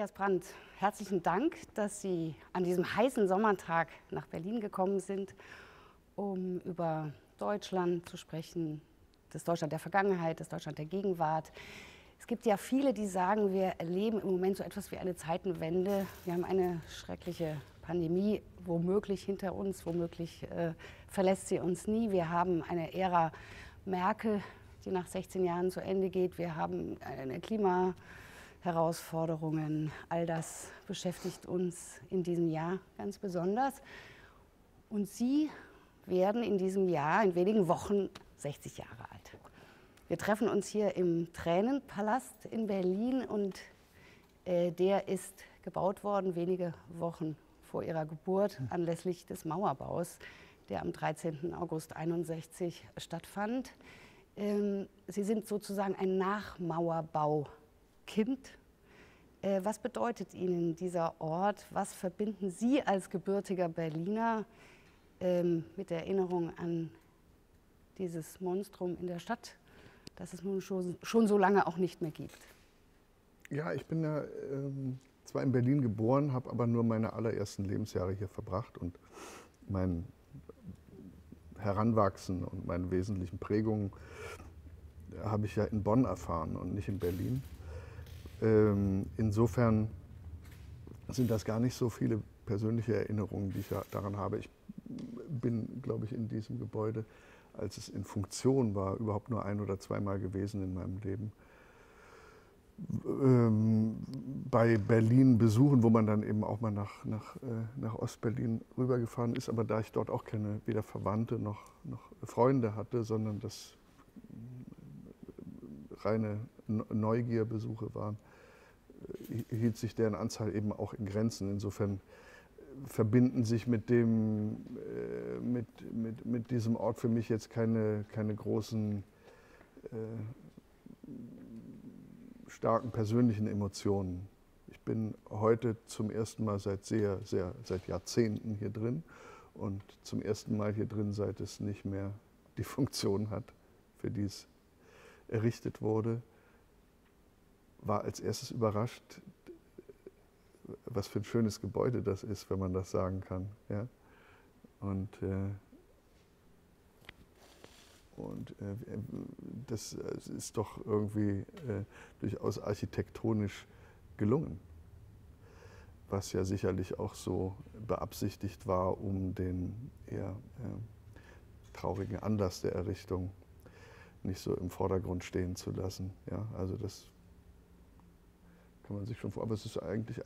Matthias Brandt, herzlichen Dank, dass Sie an diesem heißen Sommertag nach Berlin gekommen sind, um über Deutschland zu sprechen, das Deutschland der Vergangenheit, das Deutschland der Gegenwart. Es gibt ja viele, die sagen, wir erleben im Moment so etwas wie eine Zeitenwende. Wir haben eine schreckliche Pandemie, womöglich hinter uns, womöglich verlässt sie uns nie. Wir haben eine Ära Merkel, die nach 16 Jahren zu Ende geht. Wir haben eine Klimaherausforderungen. All das beschäftigt uns in diesem Jahr ganz besonders. Und Sie werden in diesem Jahr, in wenigen Wochen, 60 Jahre alt. Wir treffen uns hier im Tränenpalast in Berlin und der ist gebaut worden wenige Wochen vor Ihrer Geburt anlässlich des Mauerbaus, der am 13. August 1961 stattfand. Sie sind sozusagen ein Nachmauerbaukind. Was bedeutet Ihnen dieser Ort? Was verbinden Sie als gebürtiger Berliner mit der Erinnerung an dieses Monstrum in der Stadt, das es nun schon so lange auch nicht mehr gibt? Ja, ich bin ja zwar in Berlin geboren, habe aber nur meine allerersten Lebensjahre hier verbracht und mein Heranwachsen und meine wesentlichen Prägungen habe ich ja in Bonn erfahren und nicht in Berlin. Insofern sind das gar nicht so viele persönliche Erinnerungen, die ich daran habe. Ich bin, glaube ich, in diesem Gebäude, als es in Funktion war, überhaupt nur ein- oder zweimal gewesen in meinem Leben. Bei Berlin besuchen, wo man dann eben auch mal nach Ostberlin rübergefahren ist, aber da ich dort auch weder Verwandte noch Freunde hatte, sondern das reine Neugierbesuche waren, hielt sich deren Anzahl eben auch in Grenzen. Insofern verbinden sich mit diesem Ort für mich jetzt keine großen starken persönlichen Emotionen. Ich bin heute zum ersten Mal seit Jahrzehnten hier drin und zum ersten Mal hier drin, seit es nicht mehr die Funktion hat, für die es errichtet wurde. War als erstes überrascht, was für ein schönes Gebäude das ist, wenn man das sagen kann. Ja? Und das ist doch irgendwie durchaus architektonisch gelungen, was ja sicherlich auch so beabsichtigt war, um den eher traurigen Anlass der Errichtung nicht so im Vordergrund stehen zu lassen. Ja, also das kann man sich schon vorstellen, aber es ist eigentlich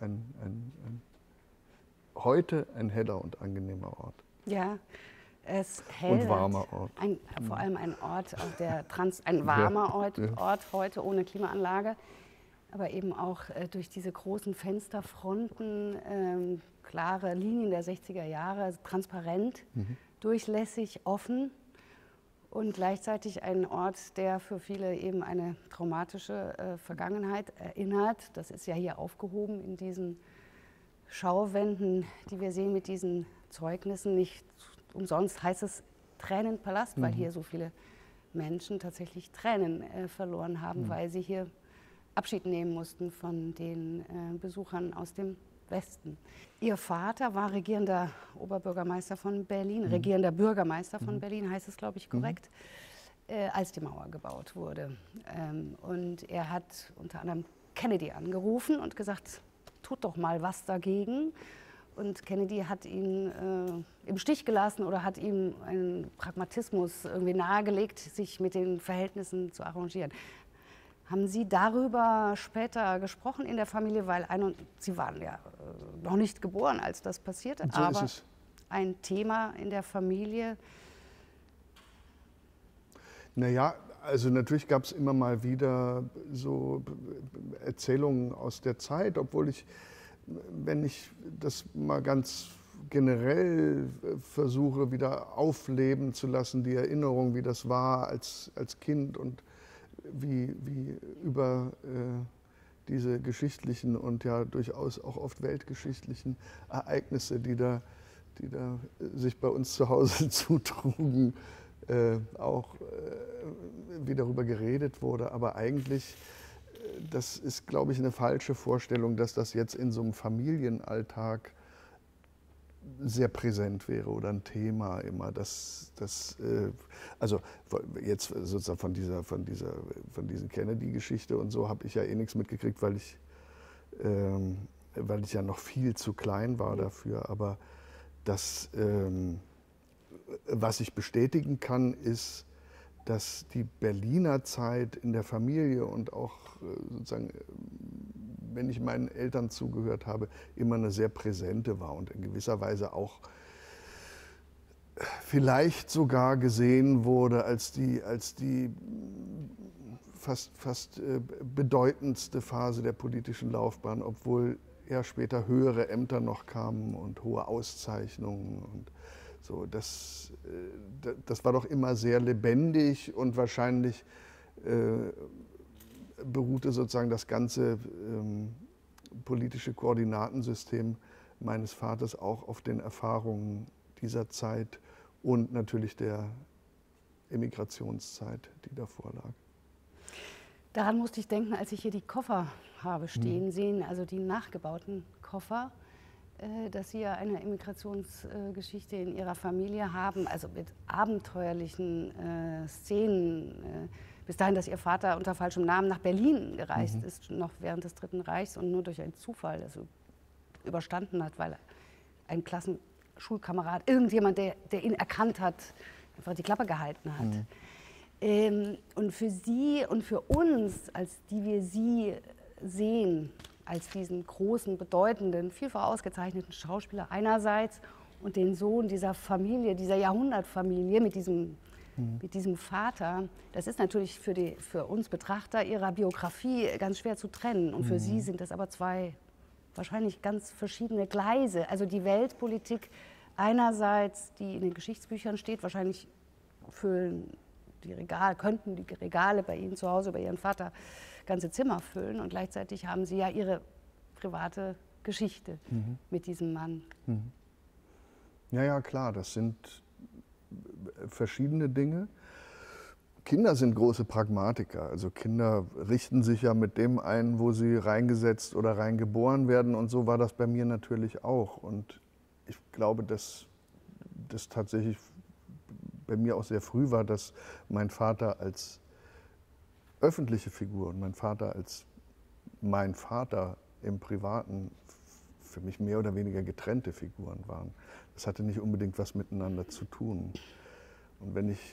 heute ein heller und angenehmer Ort. Ja. Es hält und warmer Ort. Vor allem ein Ort, ein warmer Ort heute ohne Klimaanlage, aber eben auch durch diese großen Fensterfronten, klare Linien der 60er Jahre, transparent, durchlässig, offen und gleichzeitig ein Ort, der für viele eben eine traumatische Vergangenheit erinnert. Das ist ja hier aufgehoben in diesen Schauwänden, die wir sehen mit diesen Zeugnissen. Nicht umsonst heißt es Tränenpalast, weil hier so viele Menschen tatsächlich Tränen verloren haben, weil sie hier Abschied nehmen mussten von den Besuchern aus dem Westen. Ihr Vater war regierender Oberbürgermeister von Berlin, regierender Bürgermeister von Berlin, heißt es, glaube ich, korrekt, als die Mauer gebaut wurde. Und er hat unter anderem Kennedy angerufen und gesagt, tut doch mal was dagegen. Und Kennedy hat ihn im Stich gelassen oder hat ihm einen Pragmatismus irgendwie nahegelegt, sich mit den Verhältnissen zu arrangieren. Haben Sie darüber später gesprochen in der Familie? Weil Sie waren ja noch nicht geboren, als das passierte, und so aber ist es. Ein Thema in der Familie? Naja, also natürlich gab es immer mal wieder so Erzählungen aus der Zeit, obwohl ich, wenn ich das mal ganz generell versuche, wieder aufleben zu lassen, die Erinnerung, wie das war als Kind und wie über diese geschichtlichen und ja durchaus auch oft weltgeschichtlichen Ereignisse, die da sich bei uns zu Hause zutrugen, auch wie darüber geredet wurde. Aber eigentlich das ist, glaube ich, eine falsche Vorstellung, dass das jetzt in so einem Familienalltag sehr präsent wäre oder ein Thema immer. Also jetzt sozusagen von diesen Kennedy-Geschichte und so habe ich ja eh nichts mitgekriegt, weil ich ja noch viel zu klein war dafür. Aber was ich bestätigen kann, ist, dass die Berliner Zeit in der Familie und auch sozusagen, wenn ich meinen Eltern zugehört habe, immer eine sehr präsente war und in gewisser Weise auch vielleicht sogar gesehen wurde als die fast bedeutendste Phase der politischen Laufbahn, obwohl ja später höhere Ämter noch kamen und hohe Auszeichnungen und so. Das war doch immer sehr lebendig und wahrscheinlich beruhte sozusagen das ganze politische Koordinatensystem meines Vaters auch auf den Erfahrungen dieser Zeit und natürlich der Emigrationszeit, die davor lag. Daran musste ich denken, als ich hier die Koffer habe stehen sehen, also die nachgebauten Koffer, dass Sie ja eine Immigrationsgeschichte in Ihrer Familie haben, also mit abenteuerlichen Szenen. Bis dahin, dass Ihr Vater unter falschem Namen nach Berlin gereist ist, noch während des Dritten Reichs und nur durch einen Zufall also überstanden hat, weil ein Klassenschulkamerad, irgendjemand, der ihn erkannt hat, einfach die Klappe gehalten hat. Und für Sie und für uns, als die wir Sie sehen, als diesen großen, bedeutenden, vielfach ausgezeichneten Schauspieler einerseits und den Sohn dieser Familie, dieser Jahrhundertfamilie mit diesem Vater, das ist natürlich für uns Betrachter Ihrer Biografie ganz schwer zu trennen. Und für Sie sind das aber zwei wahrscheinlich ganz verschiedene Gleise. Also die Weltpolitik einerseits, die in den Geschichtsbüchern steht, wahrscheinlich könnten die Regale bei Ihnen zu Hause, bei Ihrem Vater, ganze Zimmer füllen. Und gleichzeitig haben Sie ja Ihre private Geschichte mit diesem Mann. Ja, klar, das sind verschiedene Dinge. Kinder sind große Pragmatiker. Also Kinder richten sich ja mit dem ein, wo sie reingesetzt oder reingeboren werden. Und so war das bei mir natürlich auch. Und ich glaube, dass das tatsächlich bei mir auch sehr früh war, dass mein Vater als öffentliche Figur und mein Vater als mein Vater im Privaten für mich mehr oder weniger getrennte Figuren waren. Das hatte nicht unbedingt was miteinander zu tun. Und wenn ich,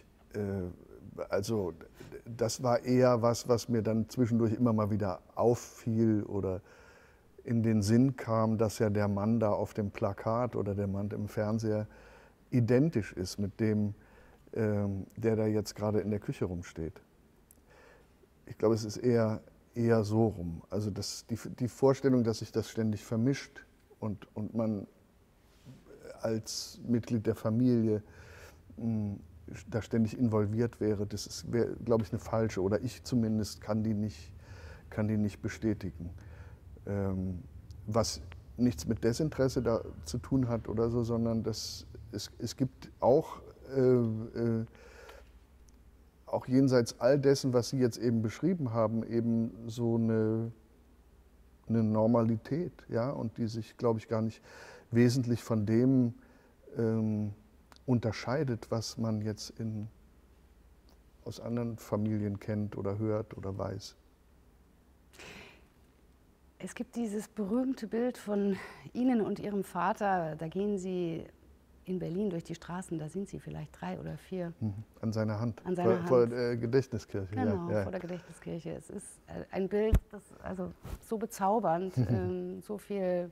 also das war eher was mir dann zwischendurch immer mal wieder auffiel oder in den Sinn kam, dass ja der Mann da auf dem Plakat oder der Mann im Fernseher identisch ist mit dem, der da jetzt gerade in der Küche rumsteht. Ich glaube, es ist eher so rum. Also die Vorstellung, dass sich das ständig vermischt und man als Mitglied der Familie da ständig involviert wäre, das wäre, glaube ich, eine falsche. Oder ich zumindest kann die nicht bestätigen. Was nichts mit Desinteresse da zu tun hat oder so, sondern es gibt auch jenseits all dessen, was Sie jetzt eben beschrieben haben, eben so eine Normalität, ja, und die sich, glaube ich, gar nicht wesentlich von dem unterscheidet, was man jetzt aus anderen Familien kennt oder hört oder weiß. Es gibt dieses berühmte Bild von Ihnen und Ihrem Vater, da gehen Sie in Berlin durch die Straßen, da sind Sie vielleicht 3 oder 4. An seiner Hand. An seiner Hand. Vor der Gedächtniskirche. Genau, ja. vor der Gedächtniskirche. Es ist ein Bild, das also so bezaubernd, so viel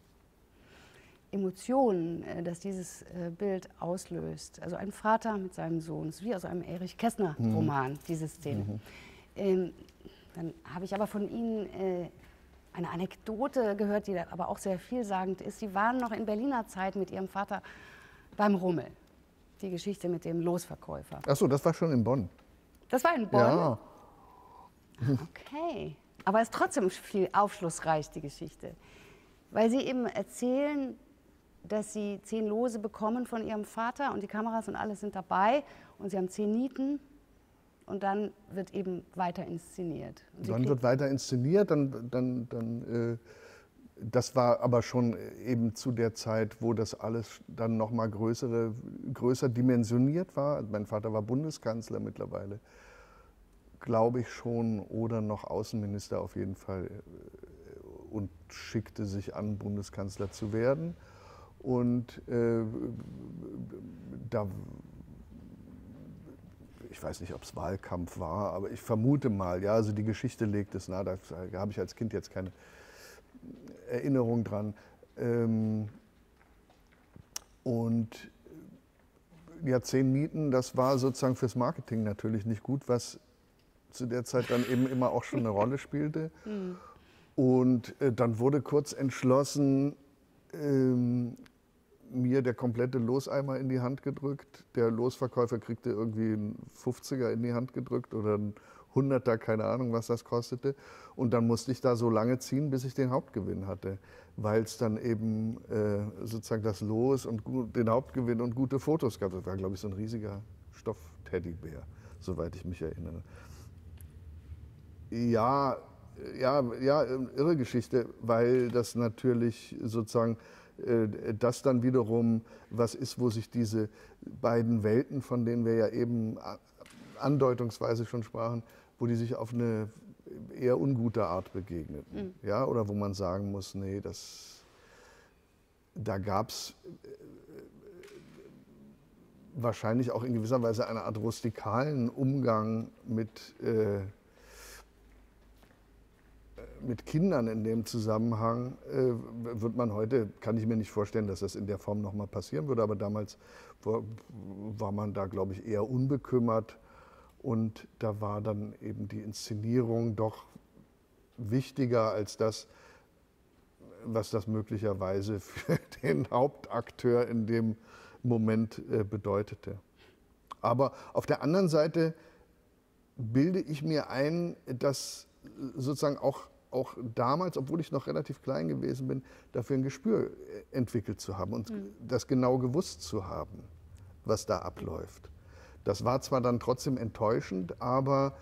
Emotionen, dass dieses Bild auslöst. Also ein Vater mit seinem Sohn, es ist wie aus einem Erich Kästner-Roman, diese Szene. Dann habe ich aber von Ihnen eine Anekdote gehört, die aber auch sehr vielsagend ist. Sie waren noch in Berliner Zeit mit Ihrem Vater beim Rummel. Die Geschichte mit dem Losverkäufer. Ach so, das war schon in Bonn. Das war in Bonn? Ja. Okay. Aber es ist trotzdem viel aufschlussreich, die Geschichte. Weil Sie eben erzählen, dass Sie 10 Lose bekommen von Ihrem Vater und die Kameras und alles sind dabei und Sie haben 10 Nieten und dann wird eben weiter inszeniert. Dann wird weiter inszeniert, das war aber schon eben zu der Zeit, wo das alles dann nochmal größer dimensioniert war. Mein Vater war Bundeskanzler mittlerweile, glaube ich schon, oder noch Außenminister auf jeden Fall und schickte sich an, Bundeskanzler zu werden. Und ich weiß nicht, ob es Wahlkampf war, aber ich vermute mal, ja, also die Geschichte legt es nahe, da habe ich als Kind jetzt keine Erinnerung dran. Und ja, 10 Mieten, das war sozusagen fürs Marketing natürlich nicht gut, was zu der Zeit dann eben immer auch schon eine Rolle spielte. Und dann wurde kurz entschlossen, mir der komplette Loseimer in die Hand gedrückt. Der Losverkäufer kriegte irgendwie einen 50er in die Hand gedrückt oder einen 100er, keine Ahnung, was das kostete. Und dann musste ich da so lange ziehen, bis ich den Hauptgewinn hatte, weil es dann eben sozusagen das Los und den Hauptgewinn und gute Fotos gab. Das war, glaube ich, so ein riesiger Stoff-Teddybär, soweit ich mich erinnere. Ja, irre Geschichte, weil das natürlich sozusagen das dann wiederum was ist, wo sich diese beiden Welten, von denen wir ja eben andeutungsweise schon sprachen, wo die sich auf eine eher ungute Art begegneten. Ja? Oder wo man sagen muss, nee, da gab es wahrscheinlich auch in gewisser Weise eine Art rustikalen Umgang mit Kindern in dem Zusammenhang, wird man heute, kann ich mir nicht vorstellen, dass das in der Form nochmal passieren würde, aber damals war man da, glaube ich, eher unbekümmert und da war dann eben die Inszenierung doch wichtiger als das, was das möglicherweise für den Hauptakteur in dem Moment bedeutete. Aber auf der anderen Seite bilde ich mir ein, dass sozusagen auch damals, obwohl ich noch relativ klein gewesen bin, dafür ein Gespür entwickelt zu haben und das genau gewusst zu haben, was da abläuft. Das war zwar dann trotzdem enttäuschend, aber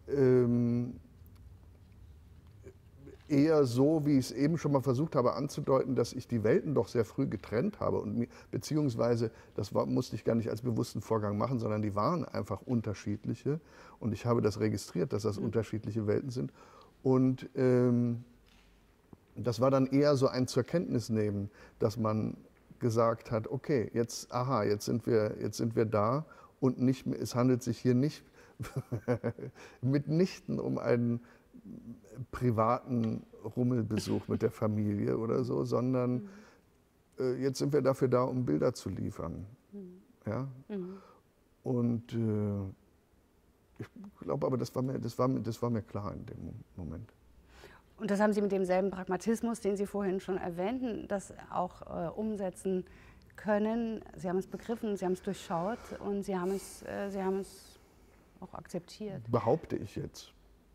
eher so, wie ich es eben schon mal versucht habe anzudeuten, dass ich die Welten doch sehr früh getrennt habe und beziehungsweise, musste ich gar nicht als bewussten Vorgang machen, sondern die waren einfach unterschiedliche und ich habe das registriert, dass das unterschiedliche Welten sind. Und das war dann eher so ein zur Kenntnis nehmen, dass man gesagt hat, okay, jetzt sind wir da und nicht, es handelt sich hier nicht mitnichten um einen privaten Rummelbesuch mit der Familie oder so, sondern jetzt sind wir dafür da, um Bilder zu liefern. Ja? Und ich glaube aber, das war mir klar in dem Moment. Und das haben Sie mit demselben Pragmatismus, den Sie vorhin schon erwähnten, das auch umsetzen können. Sie haben es begriffen, Sie haben es durchschaut und Sie haben es auch akzeptiert. Behaupte ich jetzt.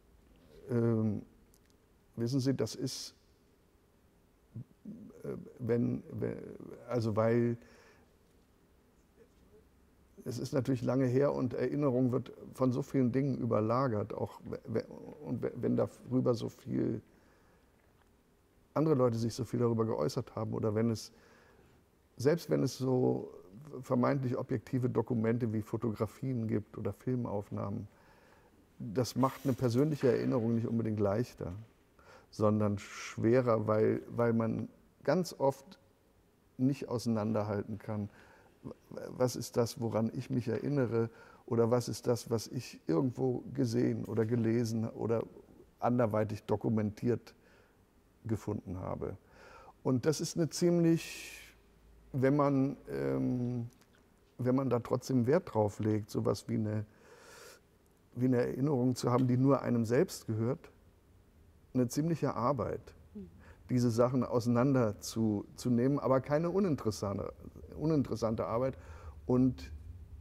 Wissen Sie, das ist, weil es ist natürlich lange her und Erinnerung wird von so vielen Dingen überlagert, auch wenn darüber so viel andere Leute sich so viel darüber geäußert haben oder selbst wenn es so vermeintlich objektive Dokumente wie Fotografien gibt oder Filmaufnahmen, das macht eine persönliche Erinnerung nicht unbedingt leichter, sondern schwerer, weil man ganz oft nicht auseinanderhalten kann, was ist das, woran ich mich erinnere oder was ist das, was ich irgendwo gesehen oder gelesen oder anderweitig dokumentiert gefunden habe. Und das ist eine ziemlich, wenn man da trotzdem Wert drauf legt, sowas wie eine Erinnerung zu haben, die nur einem selbst gehört, eine ziemliche Arbeit, diese Sachen auseinanderzunehmen, aber keine uninteressante Arbeit. Und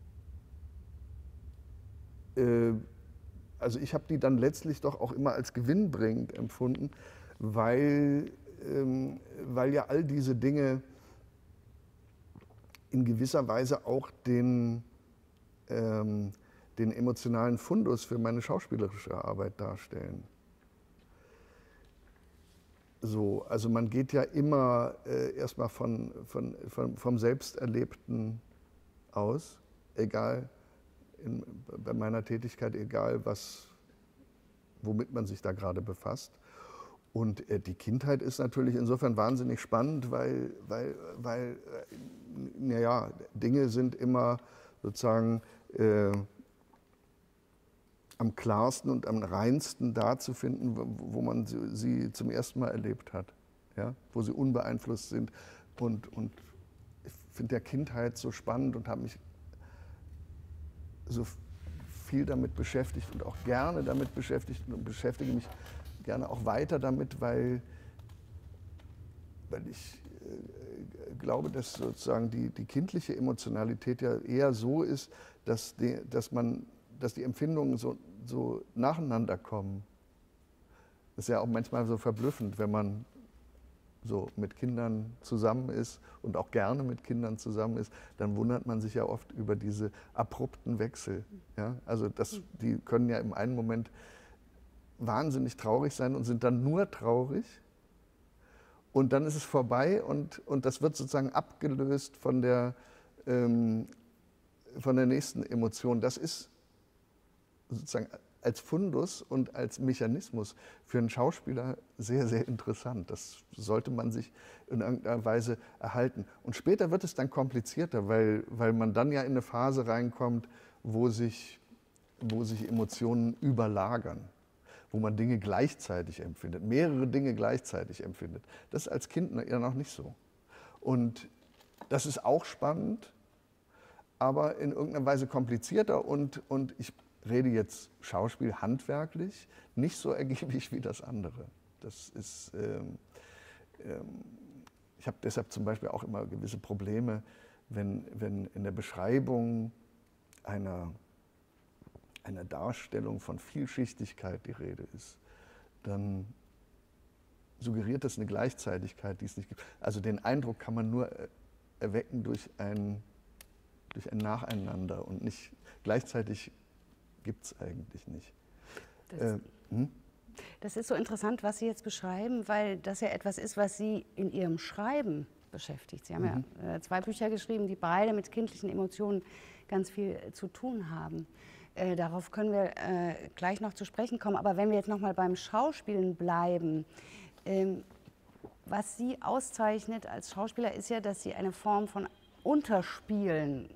also ich habe die dann letztlich doch auch immer als gewinnbringend empfunden, weil ja all diese Dinge in gewisser Weise auch den emotionalen Fundus für meine schauspielerische Arbeit darstellen. So, also man geht ja immer erstmal vom Selbsterlebten aus, egal bei meiner Tätigkeit, egal womit man sich da gerade befasst. Und die Kindheit ist natürlich insofern wahnsinnig spannend, weil naja, Dinge sind immer sozusagen am klarsten und am reinsten da zu finden, wo man sie zum ersten Mal erlebt hat, ja? Wo sie unbeeinflusst sind. Und ich finde der Kindheit so spannend und habe mich so viel damit beschäftigt und auch gerne damit beschäftigt und beschäftige mich gerne auch weiter damit, weil ich glaube, dass sozusagen die kindliche Emotionalität ja eher so ist, dass die Empfindungen so nacheinander kommen. Das ist ja auch manchmal so verblüffend, wenn man so mit Kindern zusammen ist und auch gerne mit Kindern zusammen ist, dann wundert man sich ja oft über diese abrupten Wechsel. Ja? Also die können ja im einen Moment wahnsinnig traurig sein und sind dann nur traurig und dann ist es vorbei und das wird sozusagen abgelöst von der nächsten Emotion. Das ist sozusagen als Fundus und als Mechanismus für einen Schauspieler sehr, sehr interessant. Das sollte man sich in irgendeiner Weise erhalten. Und später wird es dann komplizierter, weil man dann ja in eine Phase reinkommt, wo sich Emotionen überlagern, wo man Dinge gleichzeitig empfindet, mehrere Dinge gleichzeitig empfindet. Das ist als Kind ja noch nicht so. Und das ist auch spannend, aber in irgendeiner Weise komplizierter und ich rede jetzt Schauspiel handwerklich, nicht so ergiebig wie das andere. Das ist, ich habe deshalb zum Beispiel auch immer gewisse Probleme, wenn in der Beschreibung einer Darstellung von Vielschichtigkeit die Rede ist, dann suggeriert das eine Gleichzeitigkeit, die es nicht gibt. Also den Eindruck kann man nur erwecken durch ein Nacheinander und nicht gleichzeitig gibt es eigentlich nicht. Das ist so interessant, was Sie jetzt beschreiben, weil das ja etwas ist, was Sie in Ihrem Schreiben beschäftigt. Sie haben ja 2 Bücher geschrieben, die beide mit kindlichen Emotionen ganz viel zu tun haben. Darauf können wir gleich noch zu sprechen kommen. Aber wenn wir jetzt noch mal beim Schauspielen bleiben, was Sie auszeichnet als Schauspieler, ist ja, dass Sie eine Form von Unterspielen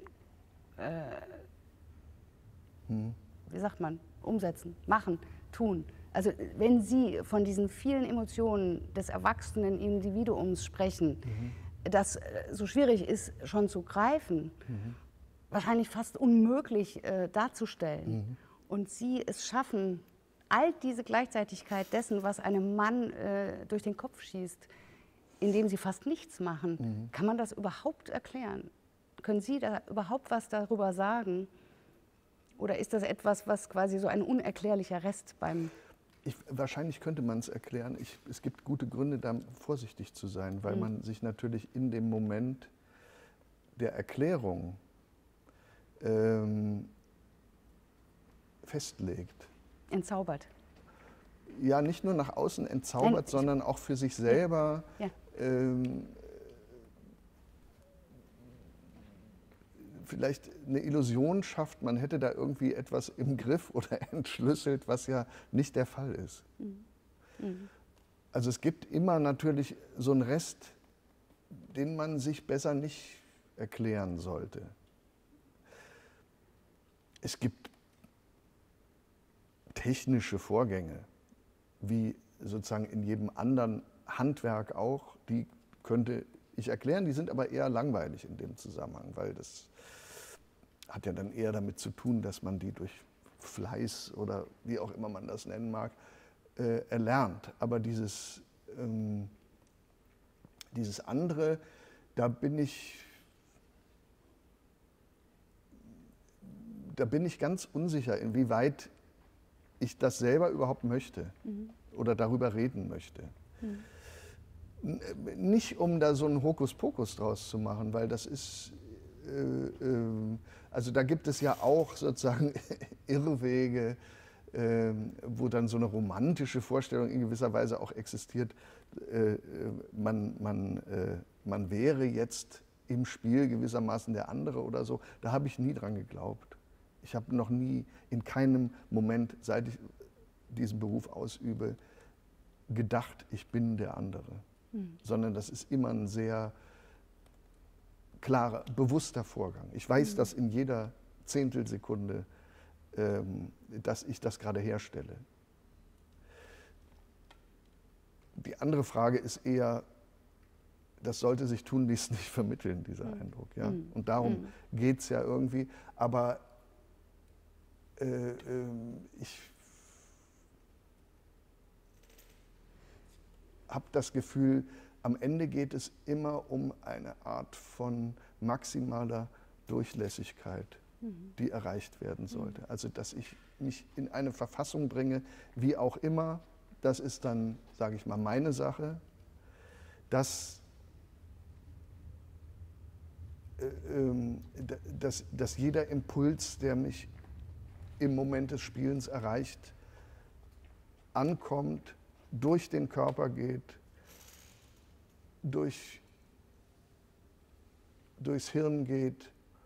wie sagt man, umsetzen, machen, tun. Also wenn Sie von diesen vielen Emotionen des erwachsenen Individuums sprechen, das so schwierig ist schon zu greifen, wahrscheinlich fast unmöglich darzustellen. Und Sie es schaffen, all diese Gleichzeitigkeit dessen, was einem Mann durch den Kopf schießt, indem Sie fast nichts machen. Kann man das überhaupt erklären? Können Sie da überhaupt was darüber sagen? Oder ist das etwas, was quasi so ein unerklärlicher Rest beim... Wahrscheinlich könnte man es erklären. Es gibt gute Gründe, da vorsichtig zu sein, weil man sich natürlich in dem Moment der Erklärung festlegt. Entzaubert. Ja, nicht nur nach außen entzaubert, sondern auch für sich selber vielleicht eine Illusion schafft, man hätte da irgendwie etwas im Griff oder entschlüsselt, was ja nicht der Fall ist. Also es gibt immer natürlich so einen Rest, den man sich besser nicht erklären sollte. Es gibt technische Vorgänge, wie sozusagen in jedem anderen Handwerk auch, die könnte ich erklären, die sind aber eher langweilig in dem Zusammenhang, weil das hat ja dann eher damit zu tun, dass man die durch Fleiß oder wie auch immer man das nennen mag, erlernt. Aber dieses andere, da bin ich ganz unsicher, inwieweit ich das selber überhaupt möchte oder darüber reden möchte. Nicht um da so einen Hokuspokus draus zu machen, weil das ist also da gibt es ja auch sozusagen Irrwege, wo dann so eine romantische Vorstellung in gewisser Weise auch existiert. Man wäre jetzt im Spiel gewissermaßen der andere oder so. Da habe ich nie dran geglaubt. Ich habe noch nie, in keinem Moment, seit ich diesen Beruf ausübe, gedacht, ich bin der andere. Sondern das ist immer ein sehr klarer, bewusster Vorgang. Ich weiß das in jeder Zehntelsekunde, dass ich das gerade herstelle. Die andere Frage ist eher, das sollte sich tunlichst nicht vermitteln, dieser Eindruck. Ja? Und darum geht es ja irgendwie. Aber ich habe das Gefühl, am Ende geht es immer um eine Art von maximaler Durchlässigkeit, die erreicht werden sollte. Also dass ich mich in eine Verfassung bringe, wie auch immer, das ist dann, sage ich mal, meine Sache, dass jeder Impuls, der mich im Moment des Spielens erreicht, ankommt, durch den Körper geht, durchs Hirn geht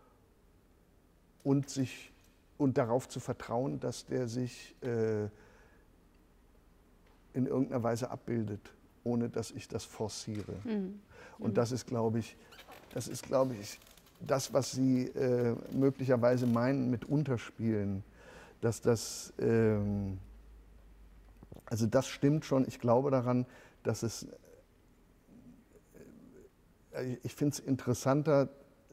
und darauf zu vertrauen, dass der sich in irgendeiner Weise abbildet, ohne dass ich das forciere. Und das ist, glaube ich, das, was Sie möglicherweise meinen mit Unterspielen, dass das, also das stimmt schon. Ich glaube daran, dass es, ich finde es interessanter,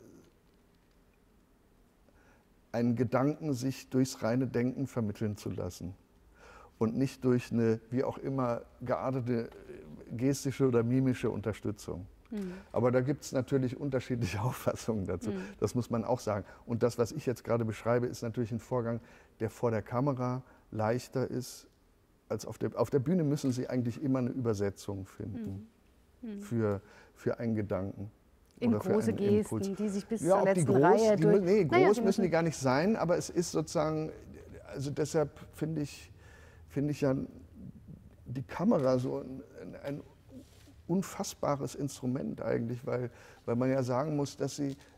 einen Gedanken sich durchs reine Denken vermitteln zu lassen und nicht durch eine, wie auch immer, geartete gestische oder mimische Unterstützung. Aber da gibt es natürlich unterschiedliche Auffassungen dazu. Das muss man auch sagen. Und das, was ich jetzt gerade beschreibe, ist natürlich ein Vorgang, der vor der Kamera leichter ist als auf der Bühne. Müssen Sie eigentlich immer eine Übersetzung finden für einen Gedanken. In oder für große einen Gesten, Impuls. die sich bis Ja, zur ob die letzten groß, Reihe die, durch... nee, Naja, groß sie müssen die gar nicht sein, aber es ist sozusagen, also deshalb finde ich ja die Kamera so ein unfassbares Instrument eigentlich, weil man ja sagen muss, dass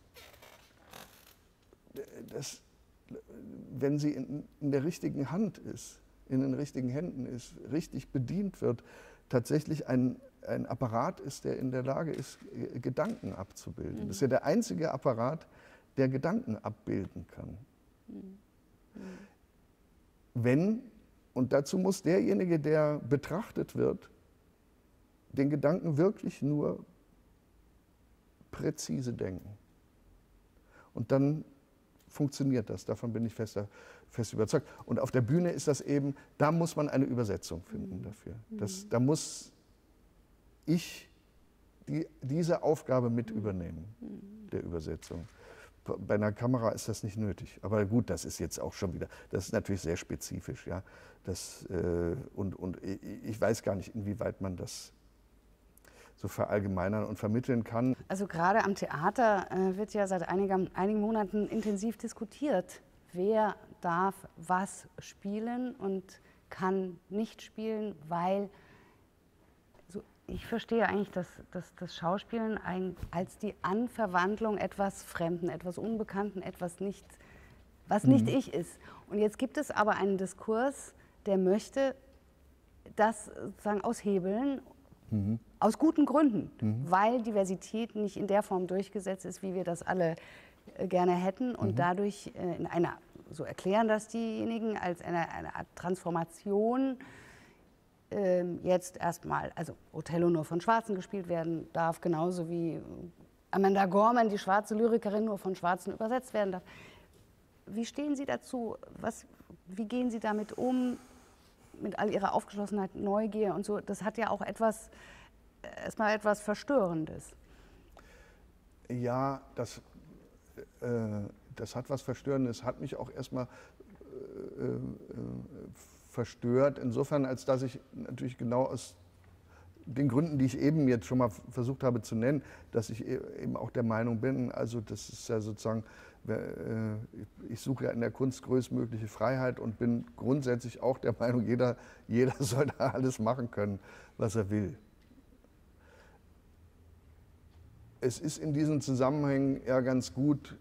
wenn sie in der richtigen Hand ist, in den richtigen Händen ist, richtig bedient wird, tatsächlich ein Apparat ist, der in der Lage ist, Gedanken abzubilden. Das ist ja der einzige Apparat, der Gedanken abbilden kann. Wenn, und dazu muss derjenige, der betrachtet wird, den Gedanken wirklich nur präzise denken. Und dann funktioniert das, davon bin ich fest überzeugt. Und auf der Bühne ist das eben, da muss man eine Übersetzung finden dafür. Da muss ich diese Aufgabe mit übernehmen, der Übersetzung. Bei einer Kamera ist das nicht nötig. Aber gut, das ist jetzt auch schon wieder, das ist natürlich sehr spezifisch. Ja? Und ich weiß gar nicht, inwieweit man das so verallgemeinern und vermitteln kann. Also gerade am Theater wird ja seit einigen Monaten intensiv diskutiert. Wer darf was spielen und kann nicht spielen, weil ich verstehe eigentlich das Schauspielen als die Anverwandlung etwas Fremden, etwas Unbekannten, etwas nicht, was nicht ich ist. Und jetzt gibt es aber einen Diskurs, der möchte das sozusagen aushebeln, aus guten Gründen, weil Diversität nicht in der Form durchgesetzt ist, wie wir das alle gerne hätten und dadurch in einer, so erklären das diejenigen, als eine Art Transformation jetzt erstmal, also Othello nur von Schwarzen gespielt werden darf, genauso wie Amanda Gorman, die schwarze Lyrikerin, nur von Schwarzen übersetzt werden darf. Wie stehen Sie dazu? Wie gehen Sie damit um? Mit all ihrer Aufgeschlossenheit, Neugier und so, das hat ja auch erstmal etwas Verstörendes. Ja, das hat was Verstörendes, hat mich auch erstmal verstört, insofern, als dass ich natürlich genau aus den Gründen, die ich eben jetzt schon mal versucht habe zu nennen, dass ich eben auch der Meinung bin, also das ist ja sozusagen, ich suche ja in der Kunst größtmögliche Freiheit und bin grundsätzlich auch der Meinung, jeder soll da alles machen können, was er will. Es ist in diesen Zusammenhängen ja ganz gut,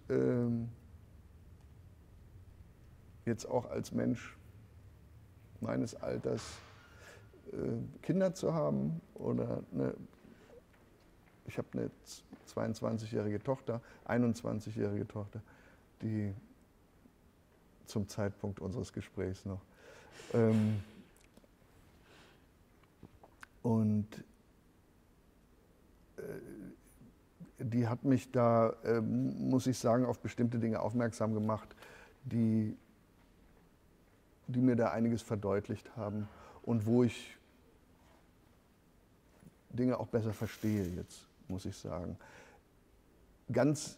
jetzt auch als Mensch meines Alters Kinder zu haben. Oder ich habe eine 22-jährige Tochter, 21-jährige Tochter, die zum Zeitpunkt unseres Gesprächs noch. Und die hat mich da, muss ich sagen, auf bestimmte Dinge aufmerksam gemacht, die mir da einiges verdeutlicht haben und wo ich Dinge auch besser verstehe jetzt, muss ich sagen. Ganz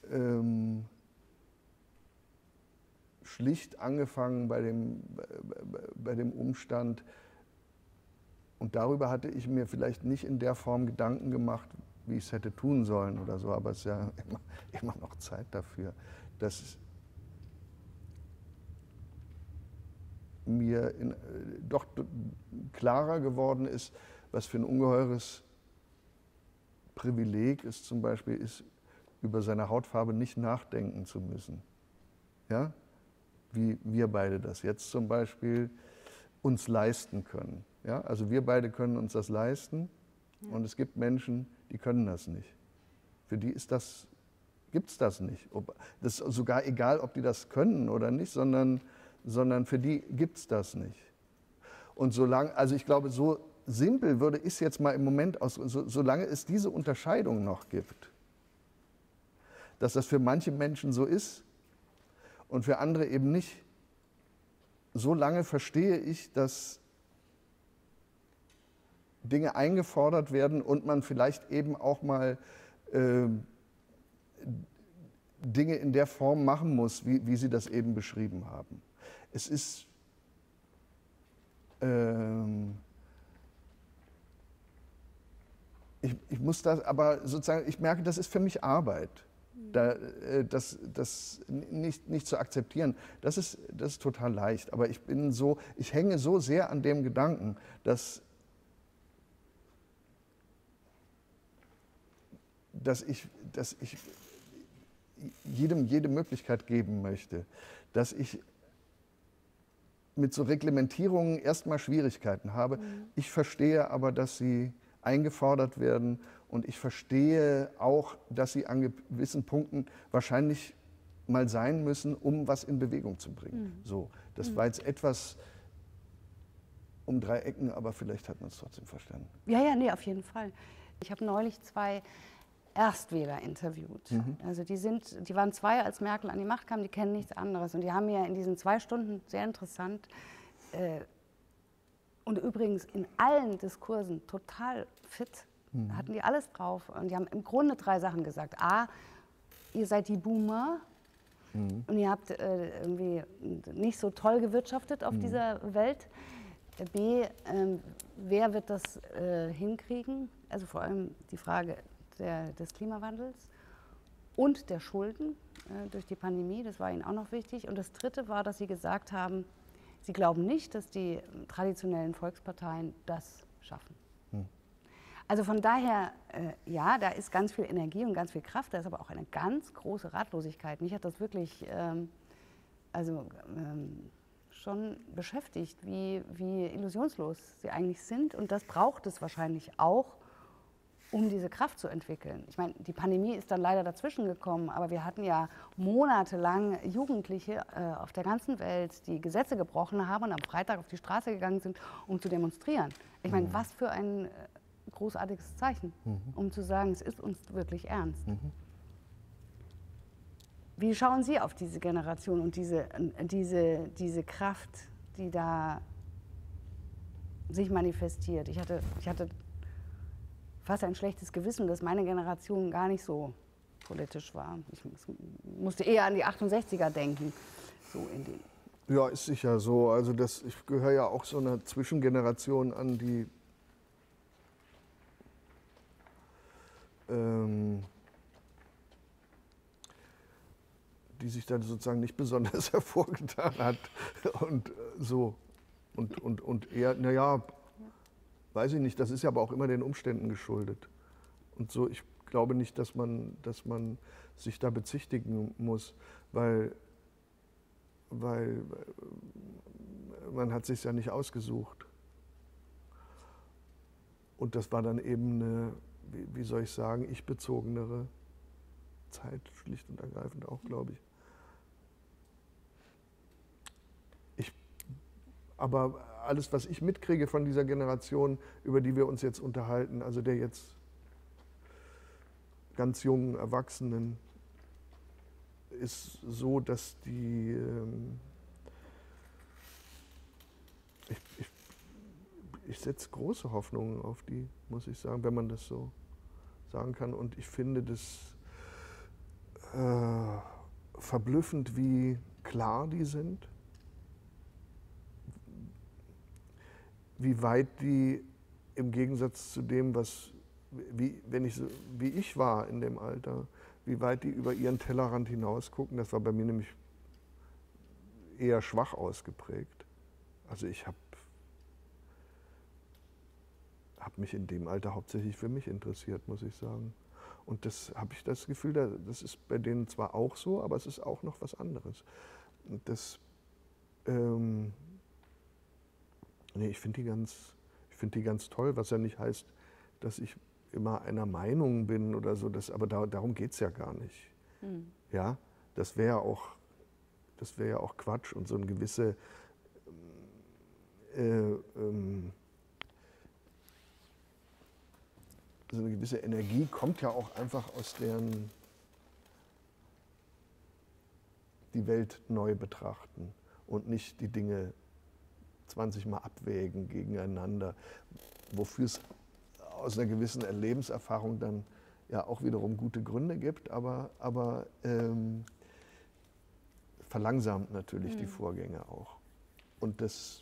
schlicht angefangen bei dem Umstand, und darüber hatte ich mir vielleicht nicht in der Form Gedanken gemacht, wie ich es hätte tun sollen oder so, aber es ist ja immer noch Zeit dafür, dass mir doch klarer geworden ist, was für ein ungeheures Privileg es zum Beispiel ist, über seine Hautfarbe nicht nachdenken zu müssen. Ja? Wie wir beide das jetzt zum Beispiel uns leisten können. Ja? Also wir beide können uns das leisten, und es gibt Menschen, die können das nicht. Für die gibt es das nicht. Das ist sogar egal, ob die das können oder nicht, sondern für die gibt es das nicht. Und solange, also ich glaube, so simpel würde ich es jetzt mal im Moment aus, solange es diese Unterscheidung noch gibt, dass das für manche Menschen so ist und für andere eben nicht, so lange verstehe ich, dass Dinge eingefordert werden und man vielleicht eben auch mal Dinge in der Form machen muss, wie Sie das eben beschrieben haben. Es ist ich muss das, aber sozusagen, ich merke, das ist für mich Arbeit, das nicht zu akzeptieren. Das ist total leicht, aber ich hänge so sehr an dem Gedanken, dass ich jedem jede Möglichkeit geben möchte, dass ich mit so Reglementierungen erstmal Schwierigkeiten habe. Ich verstehe aber, dass sie eingefordert werden, und ich verstehe auch, dass sie an gewissen Punkten wahrscheinlich mal sein müssen, um was in Bewegung zu bringen. So, das war jetzt etwas um 3 Ecken, aber vielleicht hat man es trotzdem verstanden. Ja, nee, auf jeden Fall. Ich habe neulich 2 Erstwähler interviewt. Also die waren 2, als Merkel an die Macht kam, die kennen nichts anderes. Und die haben mir in diesen 2 Stunden sehr interessant und übrigens in allen Diskursen total fit, hatten die alles drauf. Und die haben im Grunde 3 Sachen gesagt. A, ihr seid die Boomer und ihr habt irgendwie nicht so toll gewirtschaftet auf dieser Welt. B, wer wird das hinkriegen? Also vor allem die Frage des Klimawandels und der Schulden durch die Pandemie, das war ihnen auch noch wichtig. Und das Dritte war, dass sie gesagt haben, sie glauben nicht, dass die traditionellen Volksparteien das schaffen. Also von daher, ja, da ist ganz viel Energie und ganz viel Kraft, da ist aber auch eine ganz große Ratlosigkeit. Mich hat das wirklich schon beschäftigt, wie illusionslos sie eigentlich sind. Und das braucht es wahrscheinlich auch, um diese Kraft zu entwickeln. Ich meine, die Pandemie ist dann leider dazwischen gekommen, aber wir hatten ja monatelang Jugendliche auf der ganzen Welt, die Gesetze gebrochen haben und am Freitag auf die Straße gegangen sind, um zu demonstrieren. Ich meine, was für ein großartiges Zeichen, um zu sagen, es ist uns wirklich ernst. Wie schauen Sie auf diese Generation und diese Kraft, die da sich manifestiert? Ich hatte fast ein schlechtes Gewissen, dass meine Generation gar nicht so politisch war. Ich musste eher an die 68er denken. So in den Ja, ist sicher so. Also ich gehöre ja auch so einer Zwischengeneration an, die die sich dann sozusagen nicht besonders hervorgetan hat und so. Und eher, naja, weiß ich nicht, das ist ja aber auch immer den Umständen geschuldet. Und so, ich glaube nicht, dass man sich da bezichtigen muss, weil man hat sich ja nicht ausgesucht. Und das war dann eben eine, wie soll ich sagen, ich-bezogenere Zeit, schlicht und ergreifend auch, glaube ich. Aber alles, was ich mitkriege von dieser Generation, über die wir uns jetzt unterhalten, also der jetzt ganz jungen Erwachsenen, ist so, dass die, ich setze große Hoffnungen auf die, muss ich sagen, wenn man das so sagen kann. Und ich finde das verblüffend, wie klar die sind, wie weit die im Gegensatz zu dem, wie ich war in dem Alter, wie weit die über ihren Tellerrand hinaus gucken. Das war bei mir nämlich eher schwach ausgeprägt. Also ich habe mich in dem Alter hauptsächlich für mich interessiert, muss ich sagen. Und das habe ich das Gefühl, das ist bei denen zwar auch so, aber es ist auch noch was anderes. Und das, nee, ich finde die ganz toll, was ja nicht heißt, dass ich immer einer Meinung bin oder so, aber darum geht es ja gar nicht. Mhm. Ja, das wäre ja auch Quatsch und so eine gewisse Energie kommt ja auch einfach aus deren die Welt neu betrachten und nicht die Dinge 20 Mal abwägen gegeneinander, wofür es aus einer gewissen Lebenserfahrung dann ja auch wiederum gute Gründe gibt, aber verlangsamt natürlich die Vorgänge auch. Und das,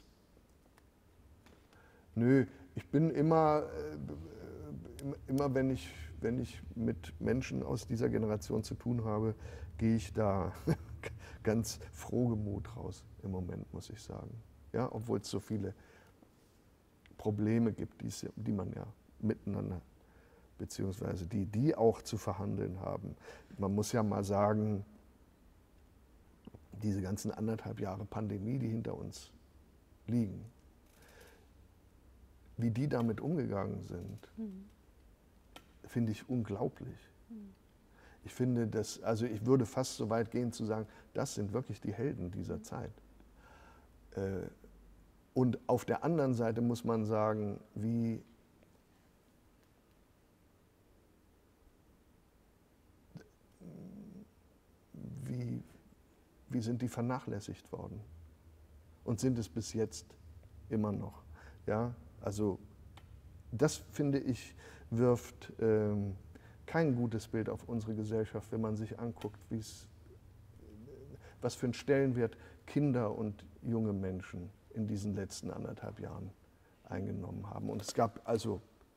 ich bin immer wenn ich mit Menschen aus dieser Generation zu tun habe, gehe ich da ganz frohgemut raus im Moment, muss ich sagen. Ja, obwohl es so viele Probleme gibt, die man ja miteinander, beziehungsweise die auch zu verhandeln haben. Man muss ja mal sagen, diese ganzen 1,5 Jahre Pandemie, die hinter uns liegen, wie die damit umgegangen sind, finde ich unglaublich. Ich finde also ich würde fast so weit gehen zu sagen, das sind wirklich die Helden dieser Zeit. Und auf der anderen Seite muss man sagen, wie sind die vernachlässigt worden und sind es bis jetzt immer noch. Ja? Also das, finde ich, wirft kein gutes Bild auf unsere Gesellschaft, wenn man sich anguckt, was für einen Stellenwert Kinder und junge Menschen in diesen letzten 1,5 Jahren eingenommen haben. Und es gab also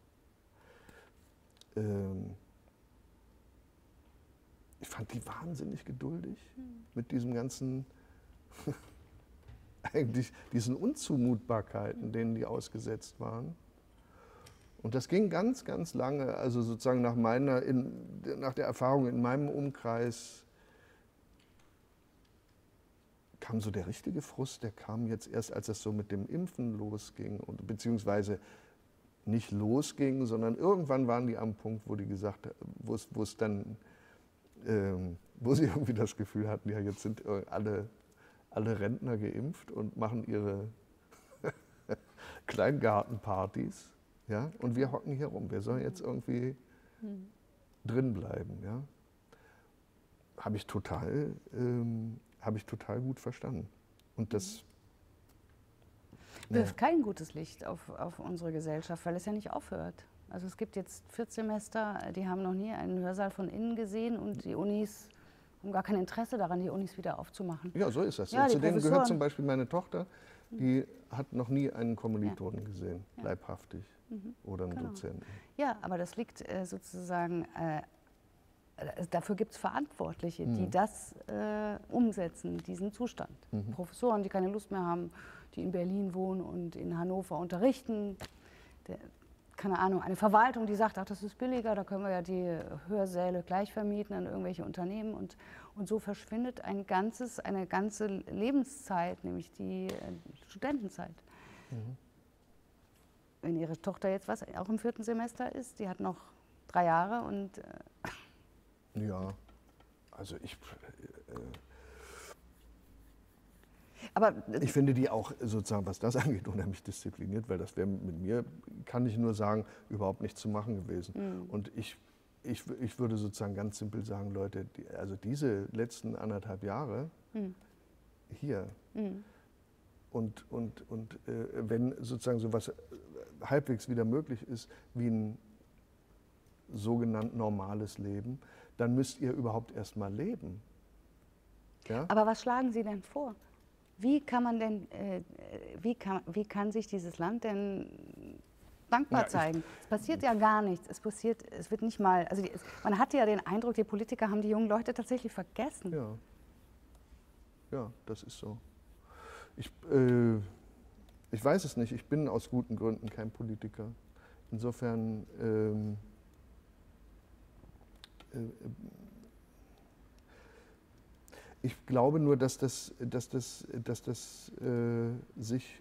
ich fand die wahnsinnig geduldig mit diesem ganzen, eigentlich diesen Unzumutbarkeiten, denen die ausgesetzt waren. Und das ging ganz, ganz lange, also sozusagen nach der Erfahrung in meinem Umkreis kam so der richtige Frust, der kam jetzt erst, als es so mit dem Impfen losging, beziehungsweise nicht losging, sondern irgendwann waren die am Punkt, wo die gesagt, wo sie irgendwie das Gefühl hatten, ja, jetzt sind alle Rentner geimpft und machen ihre Kleingartenpartys, ja, und wir hocken hier rum. Wir sollen jetzt irgendwie drin bleiben, ja. Habe ich total gut verstanden. Und das wirft kein gutes Licht auf unsere Gesellschaft, weil es ja nicht aufhört. Also es gibt jetzt 4 Semester, die haben noch nie einen Hörsaal von innen gesehen und die Unis haben gar kein Interesse daran, die Unis wieder aufzumachen. Ja, so ist das. Ja, zu denen gehört zum Beispiel meine Tochter, die hat noch nie einen Kommilitonen gesehen, Ja. leibhaftig. oder einen Dozenten. Ja, aber das liegt sozusagen, dafür gibt es Verantwortliche, die das umsetzen, diesen Zustand. Professoren, die keine Lust mehr haben, die in Berlin wohnen und in Hannover unterrichten. Keine Ahnung, eine Verwaltung, die sagt, ach, das ist billiger, da können wir ja die Hörsäle gleich vermieten an irgendwelche Unternehmen. Und so verschwindet eine ganze Lebenszeit, nämlich die Studentenzeit. Wenn Ihre Tochter jetzt auch im 4. Semester ist, die hat noch 3 Jahre und... Ja, also ich finde die auch sozusagen, was das angeht, unheimlich diszipliniert, weil das wäre mit mir, kann ich nur sagen, überhaupt nicht zu machen gewesen. Und ich würde sozusagen ganz simpel sagen, Leute, also diese letzten 1,5 Jahre hier und wenn sozusagen sowas halbwegs wieder möglich ist, wie ein sogenannt normales Leben, dann müsst ihr überhaupt erst mal leben. Ja? Aber was schlagen Sie denn vor? Wie kann man denn, wie kann sich dieses Land denn dankbar zeigen? Es passiert ja gar nichts. Es wird nicht mal, also man hatte ja den Eindruck, die Politiker haben die jungen Leute tatsächlich vergessen. Ja, das ist so. Ich weiß es nicht. Ich bin aus guten Gründen kein Politiker. Insofern ich glaube nur, dass das sich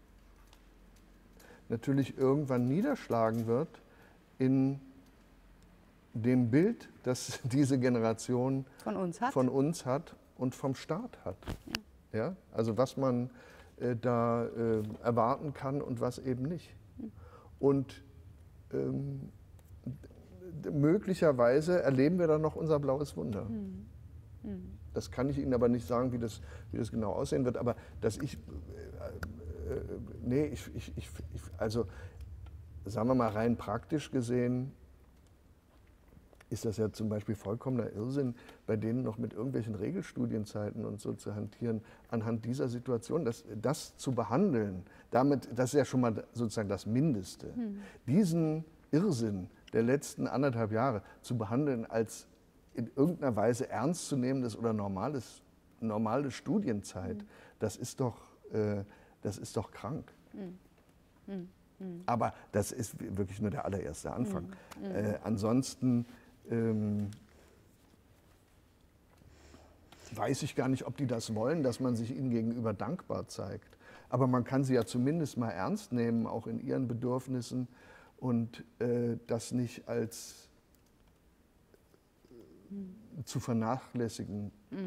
natürlich irgendwann niederschlagen wird in dem Bild, das diese Generation von uns hat und vom Staat hat. Ja? Also was man da erwarten kann und was eben nicht. Und möglicherweise erleben wir dann noch unser blaues Wunder. Das kann ich Ihnen aber nicht sagen, wie das genau aussehen wird. Aber dass also sagen wir mal rein praktisch gesehen, ist das ja zum Beispiel vollkommener Irrsinn, bei denen noch mit irgendwelchen Regelstudienzeiten und so zu hantieren, anhand dieser Situation, das zu behandeln, das ist ja schon mal sozusagen das Mindeste. Diesen Irrsinn der letzten 1,5 Jahre zu behandeln als in irgendeiner Weise ernstzunehmendes oder normale Studienzeit, das ist doch krank. Aber das ist wirklich nur der allererste Anfang. Ansonsten weiß ich gar nicht, ob die das wollen, dass man sich ihnen gegenüber dankbar zeigt. Aber man kann sie ja zumindest mal ernst nehmen, auch in ihren Bedürfnissen und das nicht als zu vernachlässigen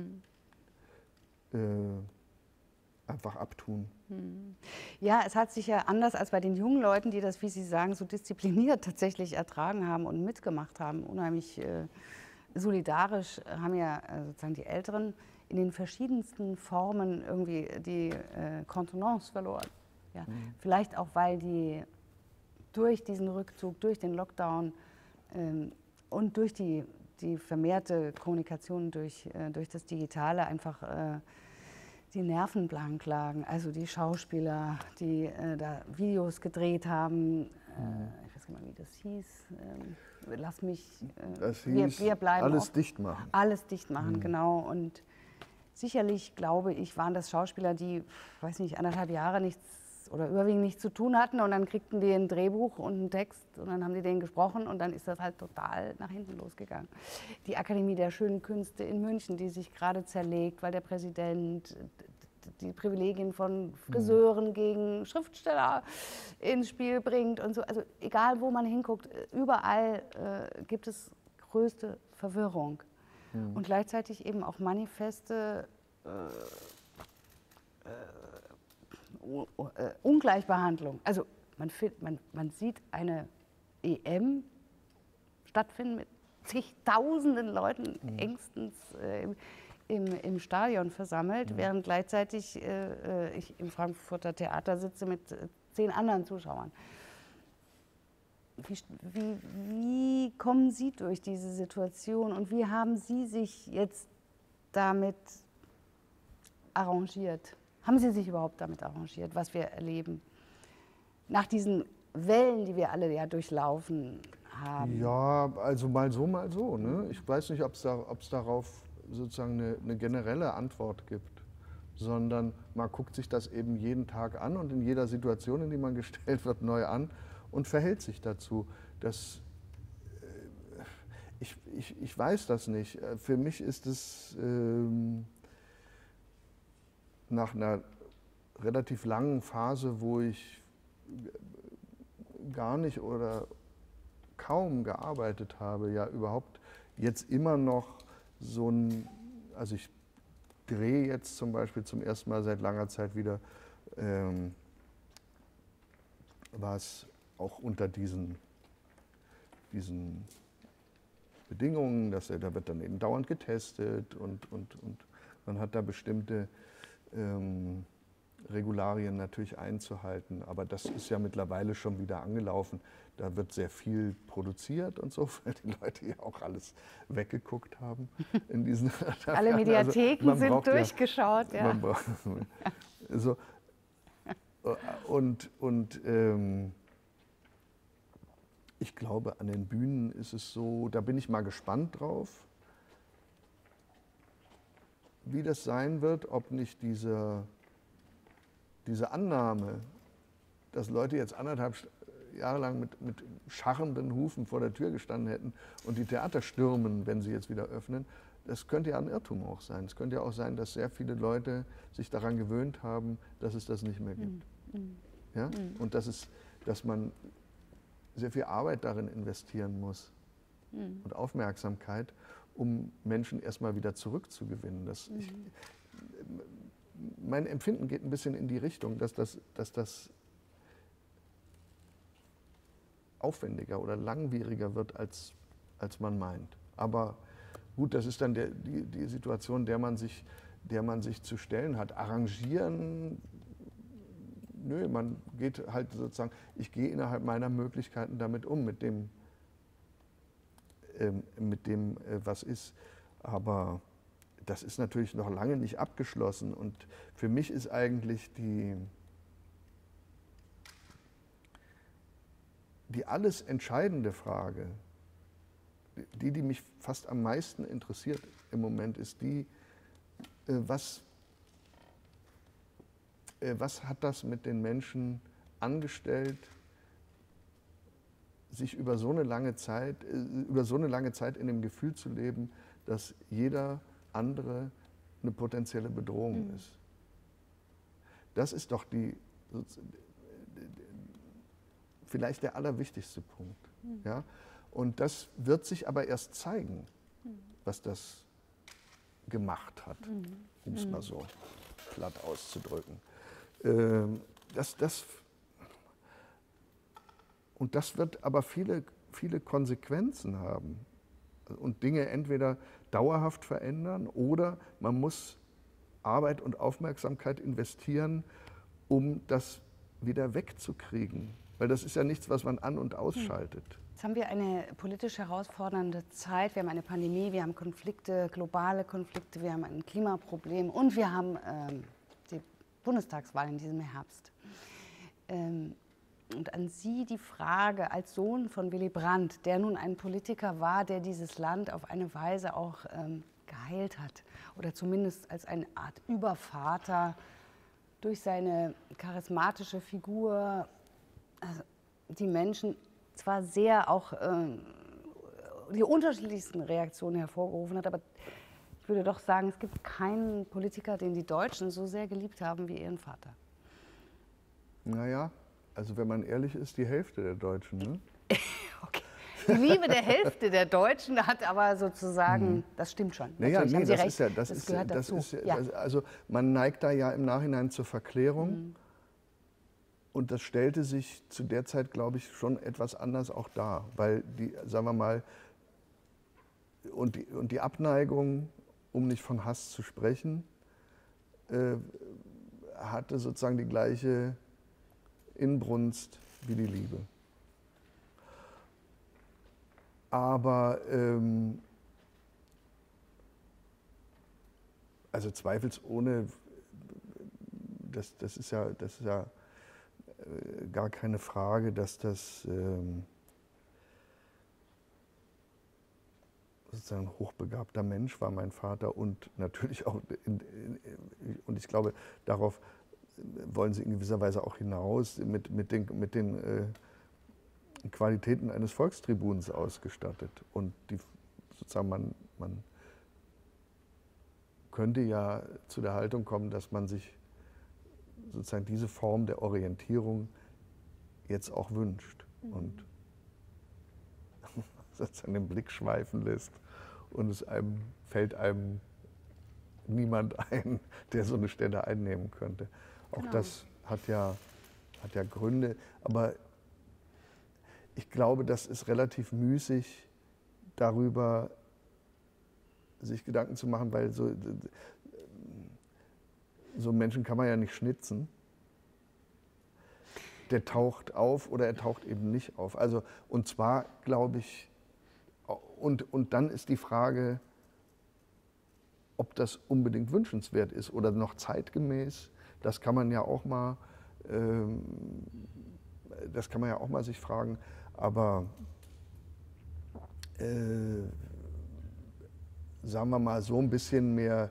einfach abtun. Ja, es hat sich ja anders als bei den jungen Leuten, die das, wie Sie sagen, so diszipliniert tatsächlich ertragen haben und mitgemacht haben, unheimlich solidarisch, haben ja sozusagen die Älteren in den verschiedensten Formen irgendwie die Kontenance verloren. Ja? Vielleicht auch, weil die durch diesen Rückzug, durch den Lockdown und durch die vermehrte Kommunikation durch das Digitale einfach die Nerven blank lagen. Also die Schauspieler, die da Videos gedreht haben, ich weiß nicht mal, wie das hieß, lass mich, wir bleiben alles dicht machen. Alles dicht machen, genau. Und sicherlich, glaube ich, waren das Schauspieler, die, weiß nicht, 1,5 Jahre nichts oder überwiegend nichts zu tun hatten und dann kriegten die ein Drehbuch und einen Text und dann haben die den gesprochen und dann ist das halt total nach hinten losgegangen. Die Akademie der Schönen Künste in München, die sich gerade zerlegt, weil der Präsident die Privilegien von Friseuren gegen Schriftsteller ins Spiel bringt und so. Also egal, wo man hinguckt, überall gibt es größte Verwirrung und gleichzeitig eben auch manifeste Ungleichbehandlung. Also man sieht eine EM stattfinden mit zigtausenden Leuten engstens im Stadion versammelt, während gleichzeitig ich im Frankfurter Theater sitze mit 10 anderen Zuschauern. Wie kommen Sie durch diese Situation und wie haben Sie sich jetzt damit arrangiert? Haben Sie sich überhaupt damit arrangiert, was wir erleben? Nach diesen Wellen, die wir alle ja durchlaufen haben. Ja, also mal so, mal so. Ne? Ich weiß nicht, ob es darauf sozusagen eine generelle Antwort gibt, sondern man guckt sich das eben jeden Tag an und in jeder Situation, in die man gestellt wird, neu an und verhält sich dazu. Ich weiß das nicht. Für mich ist es nach einer relativ langen Phase, wo ich gar nicht oder kaum gearbeitet habe, ja überhaupt jetzt immer noch so ein, also ich drehe jetzt zum Beispiel zum ersten Mal seit langer Zeit wieder, was auch unter diesen Bedingungen, da wird dann eben dauernd getestet und man hat da bestimmte Regularien natürlich einzuhalten. Aber das ist ja mittlerweile schon wieder angelaufen. Da wird sehr viel produziert und so, weil die Leute ja auch alles weggeguckt haben in diesen Alle Mediatheken also sind durchgeschaut, ja. So, und ich glaube, an den Bühnen ist es so, da bin ich mal gespannt drauf, wie das sein wird, ob nicht diese Annahme, dass Leute jetzt 1,5 Jahre lang mit scharrenden Hufen vor der Tür gestanden hätten und die Theater stürmen, wenn sie jetzt wieder öffnen, das könnte ja ein Irrtum auch sein. Es könnte ja auch sein, dass sehr viele Leute sich daran gewöhnt haben, dass es das nicht mehr gibt. Ja? Und dass man sehr viel Arbeit darin investieren muss und Aufmerksamkeit, um Menschen erstmal wieder zurückzugewinnen. Mein Empfinden geht ein bisschen in die Richtung, dass das aufwendiger oder langwieriger wird, als man meint. Aber gut, das ist dann die Situation, der man sich zu stellen hat. Arrangieren, nö, man geht halt sozusagen, ich gehe innerhalb meiner Möglichkeiten damit um, mit dem, was ist. Aber das ist natürlich noch lange nicht abgeschlossen. Und für mich ist eigentlich die alles entscheidende Frage, die mich fast am meisten interessiert im Moment, ist die, was hat das mit den Menschen angestellt, sich über so eine lange Zeit in dem Gefühl zu leben, dass jeder andere eine potenzielle Bedrohung ist. Das ist doch vielleicht der allerwichtigste Punkt. Ja? Und das wird sich aber erst zeigen, was das gemacht hat, um es mal so platt auszudrücken. Und das wird aber viele, viele Konsequenzen haben und Dinge entweder dauerhaft verändern oder man muss Arbeit und Aufmerksamkeit investieren, um das wieder wegzukriegen. Weil das ist ja nichts, was man an- und ausschaltet. Jetzt haben wir eine politisch herausfordernde Zeit. Wir haben eine Pandemie, wir haben Konflikte, globale Konflikte, wir haben ein Klimaproblem und wir haben die Bundestagswahl in diesem Herbst. Und an Sie die Frage, als Sohn von Willy Brandt, der nun ein Politiker war, der dieses Land auf eine Weise auch geheilt hat oder zumindest als eine Art Übervater durch seine charismatische Figur die Menschen zwar sehr auch die unterschiedlichsten Reaktionen hervorgerufen hat, aber ich würde doch sagen, es gibt keinen Politiker, den die Deutschen so sehr geliebt haben wie Ihren Vater. Naja, also wenn man ehrlich ist, die Hälfte der Deutschen, ne? Okay. Die Liebe der Hälfte der Deutschen hat aber sozusagen, das stimmt schon. Naja, nee, haben Sie das recht, ist ja, das gehört dazu. Also man neigt da ja im Nachhinein zur Verklärung. Und das stellte sich zu der Zeit, glaube ich, schon etwas anders auch dar, weil sagen wir mal, und die Abneigung, um nicht von Hass zu sprechen, hatte sozusagen die gleiche Inbrunst wie die Liebe. Aber also zweifelsohne, das ist ja gar keine Frage, dass das sozusagen ein hochbegabter Mensch war, mein Vater, und natürlich auch, und ich glaube, darauf wollen Sie in gewisser Weise auch hinaus, mit den Qualitäten eines Volkstribuns ausgestattet. Und sozusagen man könnte ja zu der Haltung kommen, dass man sich sozusagen diese Form der Orientierung jetzt auch wünscht und sozusagen den Blick schweifen lässt und fällt einem niemand ein, der so eine Stelle einnehmen könnte. Auch Genau. das hat ja Gründe, aber ich glaube, das ist relativ müßig, darüber sich Gedanken zu machen, weil so Menschen kann man ja nicht schnitzen. Der taucht auf oder er taucht eben nicht auf. Also, und zwar, glaube ich, und dann ist die Frage, ob das unbedingt wünschenswert ist oder noch zeitgemäß. Das kann man ja auch mal, sich fragen. Aber sagen wir mal, so ein bisschen mehr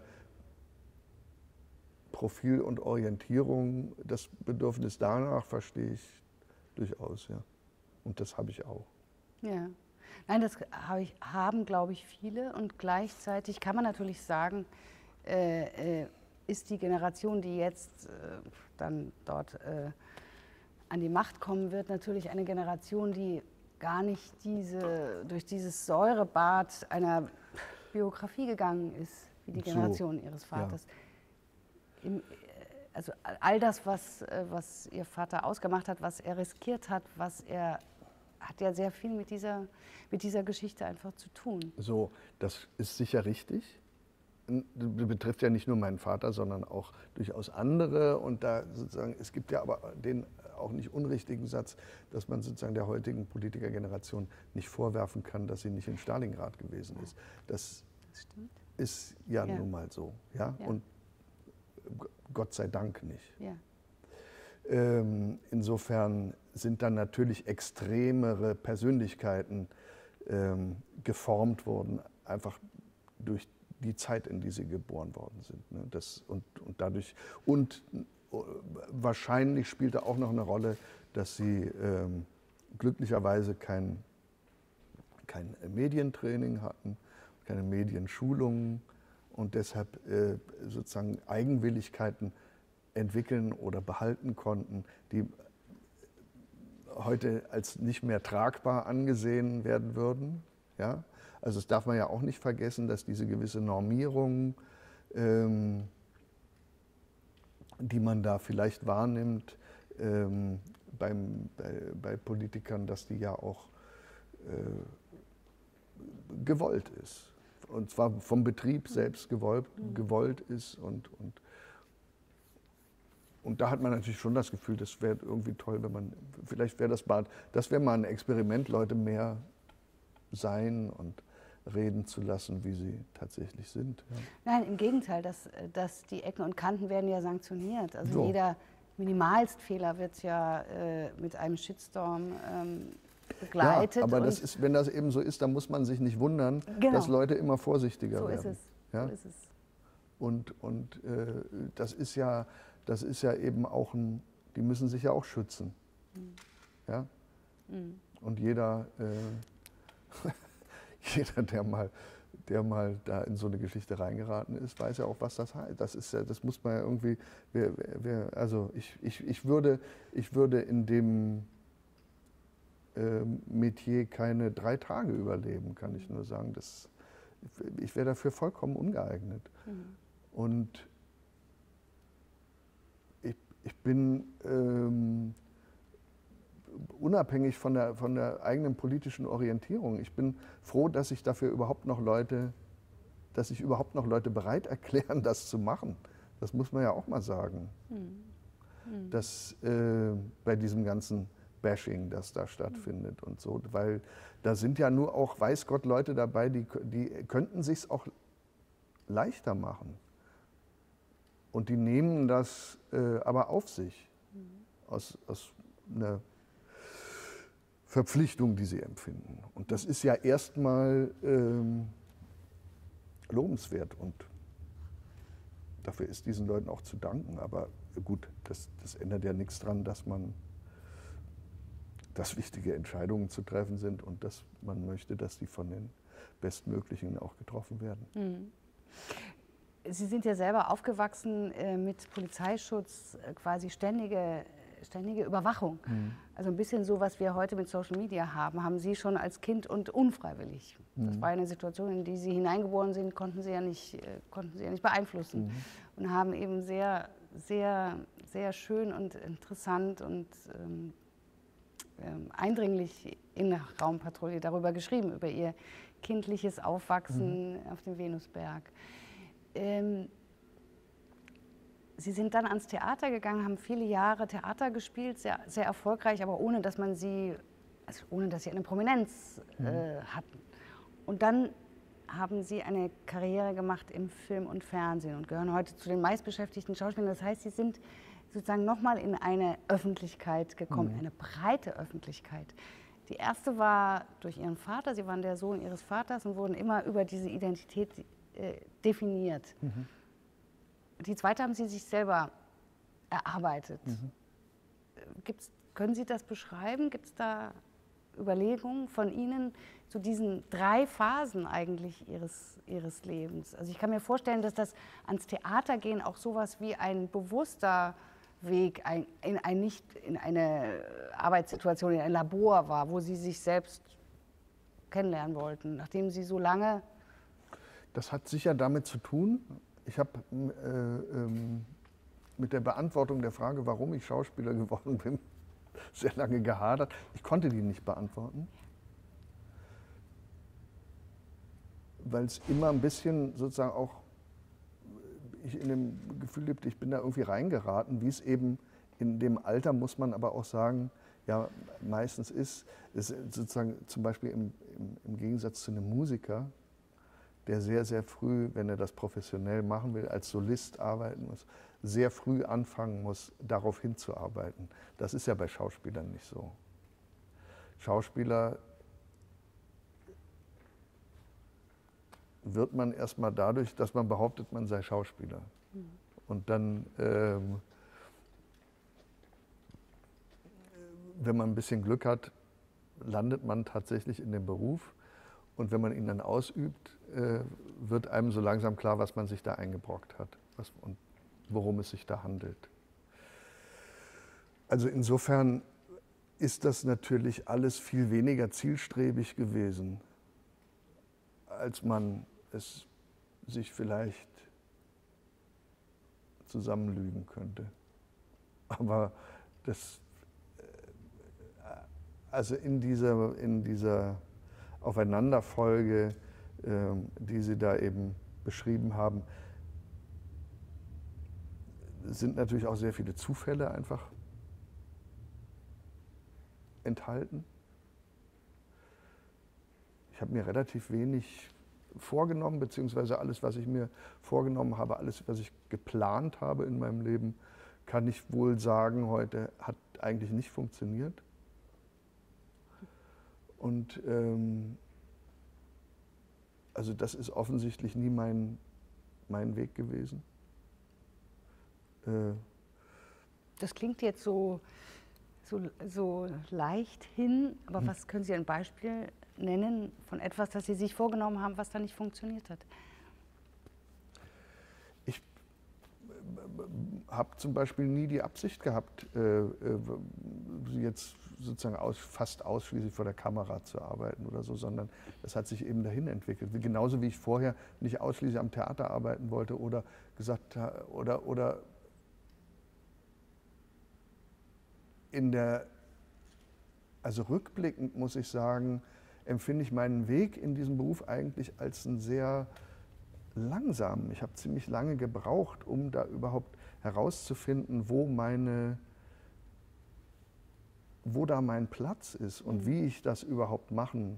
Profil und Orientierung, das Bedürfnis danach verstehe ich durchaus, ja. Und das habe ich auch. Ja. Nein, das haben, glaube ich, viele. Und gleichzeitig kann man natürlich sagen, ist die Generation, die jetzt dann dort an die Macht kommen wird, natürlich eine Generation, die gar nicht durch dieses Säurebad einer Biografie gegangen ist, wie die Generation ihres Vaters. Ja. Also all das, was ihr Vater ausgemacht hat, was er riskiert hat, hat ja sehr viel mit dieser Geschichte einfach zu tun. So, das ist sicher richtig. Das betrifft ja nicht nur meinen Vater, sondern auch durchaus andere. Und da sozusagen, es gibt ja aber den auch nicht unrichtigen Satz, dass man sozusagen der heutigen Politikergeneration nicht vorwerfen kann, dass sie nicht in Stalingrad gewesen ist. Das stimmt. Ist ja nun mal so. Ja? Und Gott sei Dank nicht. Ja. Insofern sind dann natürlich extremere Persönlichkeiten geformt worden, einfach durch die Zeit, in die sie geboren worden sind. Ne? Und wahrscheinlich spielte auch noch eine Rolle, dass sie glücklicherweise kein Medientraining hatten, keine Medienschulungen und deshalb sozusagen Eigenwilligkeiten entwickeln oder behalten konnten, die heute als nicht mehr tragbar angesehen werden würden. Ja? Also das darf man ja auch nicht vergessen, dass diese gewisse Normierung, die man da vielleicht wahrnimmt bei Politikern, dass die ja auch gewollt ist. Und zwar vom Betrieb selbst gewollt ist. Und da hat man natürlich schon das Gefühl, das wäre irgendwie toll, wenn man, vielleicht wäre das wäre mal ein Experiment, Leute mehr sein und reden zu lassen, wie sie tatsächlich sind. Ja. Nein, im Gegenteil, dass die Ecken und Kanten werden ja sanktioniert. Also jeder Minimalstfehler wird ja mit einem Shitstorm begleitet. Ja, aber wenn das eben so ist, dann muss man sich nicht wundern, dass Leute immer vorsichtiger werden. So ist es. Ja? So ist es. Und das ist ja eben auch die müssen sich ja auch schützen. Ja? Und jeder, der mal da in so eine Geschichte reingeraten ist, weiß ja auch, was das heißt. Das muss man ja irgendwie, also ich würde in dem Metier keine 3 Tage überleben, kann ich nur sagen. Ich wäre dafür vollkommen ungeeignet. Und ich bin unabhängig von der eigenen politischen Orientierung. Ich bin froh, dass sich überhaupt noch Leute bereit erklären, das zu machen. Das muss man ja auch mal sagen. Dass bei diesem ganzen Bashing, das da stattfindet und so, weil da sind ja nur auch, weiß Gott, Leute dabei, die könnten sich's auch leichter machen. Und die nehmen das aber auf sich, aus eine Verpflichtung, die sie empfinden. Und das ist ja erstmal lobenswert und dafür ist diesen Leuten auch zu danken. Aber gut, das ändert ja nichts daran, dass wichtige Entscheidungen zu treffen sind und dass man möchte, dass die von den Bestmöglichen auch getroffen werden. Mhm. Sie sind ja selber aufgewachsen mit Polizeischutz, quasi ständige Überwachung. Mhm. Also ein bisschen so, was wir heute mit Social Media haben Sie schon als Kind und unfreiwillig. Mhm. Das war eine Situation, in die Sie hineingeboren sind, konnten Sie ja nicht beeinflussen. Mhm. Und haben eben sehr, sehr, sehr schön und interessant und eindringlich in der Raumpatrouille darüber geschrieben, über Ihr kindliches Aufwachsen auf dem Venusberg. Sie sind dann ans Theater gegangen, haben viele Jahre Theater gespielt, sehr, sehr erfolgreich, aber ohne dass Sie eine Prominenz hatten. Und dann haben Sie eine Karriere gemacht im Film und Fernsehen und gehören heute zu den meistbeschäftigten Schauspielern. Das heißt, Sie sind sozusagen nochmal in eine Öffentlichkeit gekommen, eine breite Öffentlichkeit. Die erste war durch Ihren Vater, Sie waren der Sohn Ihres Vaters und wurden immer über diese Identität definiert. Mhm. Die zweite haben Sie sich selber erarbeitet. Mhm. Können Sie das beschreiben? Gibt es da Überlegungen von Ihnen zu diesen 3 Phasen eigentlich Ihres Lebens? Also ich kann mir vorstellen, dass das ans Theater gehen auch sowas wie ein bewusster Weg in eine Arbeitssituation, in ein Labor war, wo Sie sich selbst kennenlernen wollten, nachdem Sie so lange... Das hat sicher damit zu tun. Ich habe mit der Beantwortung der Frage, warum ich Schauspieler geworden bin, sehr lange gehadert. Ich konnte die nicht beantworten, weil es immer ein bisschen sozusagen auch, ich in dem Gefühl lebte, ich bin da irgendwie reingeraten, wie es eben in dem Alter, muss man aber auch sagen, ja meistens ist sozusagen zum Beispiel im Gegensatz zu einem Musiker, der sehr, sehr früh, wenn er das professionell machen will, als Solist arbeiten muss, sehr früh anfangen muss, darauf hinzuarbeiten. Das ist ja bei Schauspielern nicht so. Schauspieler wird man erstmal dadurch, dass man behauptet, man sei Schauspieler. Mhm. Und dann, wenn man ein bisschen Glück hat, landet man tatsächlich in dem Beruf. Und wenn man ihn dann ausübt, wird einem so langsam klar, was man sich da eingebrockt hat und worum es sich da handelt. Also insofern ist das natürlich alles viel weniger zielstrebig gewesen, als man es sich vielleicht zusammenlügen könnte. Aber das, also in dieser Aufeinanderfolge, die Sie da eben beschrieben haben, sind natürlich auch sehr viele Zufälle einfach enthalten. Ich habe mir relativ wenig vorgenommen, beziehungsweise alles, was ich mir vorgenommen habe, alles, was ich geplant habe in meinem Leben, kann ich wohl sagen, heute hat eigentlich nicht funktioniert. Und also das ist offensichtlich nie mein Weg gewesen. Das klingt jetzt so leicht hin, aber was können Sie ein Beispiel nennen von etwas, das Sie sich vorgenommen haben, was da nicht funktioniert hat? Ich habe zum Beispiel nie die Absicht gehabt, jetzt sozusagen fast ausschließlich vor der Kamera zu arbeiten oder so, sondern das hat sich eben dahin entwickelt. Genauso wie ich vorher nicht ausschließlich am Theater arbeiten wollte oder gesagt oder also rückblickend muss ich sagen, empfinde ich meinen Weg in diesem Beruf eigentlich als einen sehr langsamen. Ich habe ziemlich lange gebraucht, um da überhaupt herauszufinden, wo da mein Platz ist und wie ich das überhaupt machen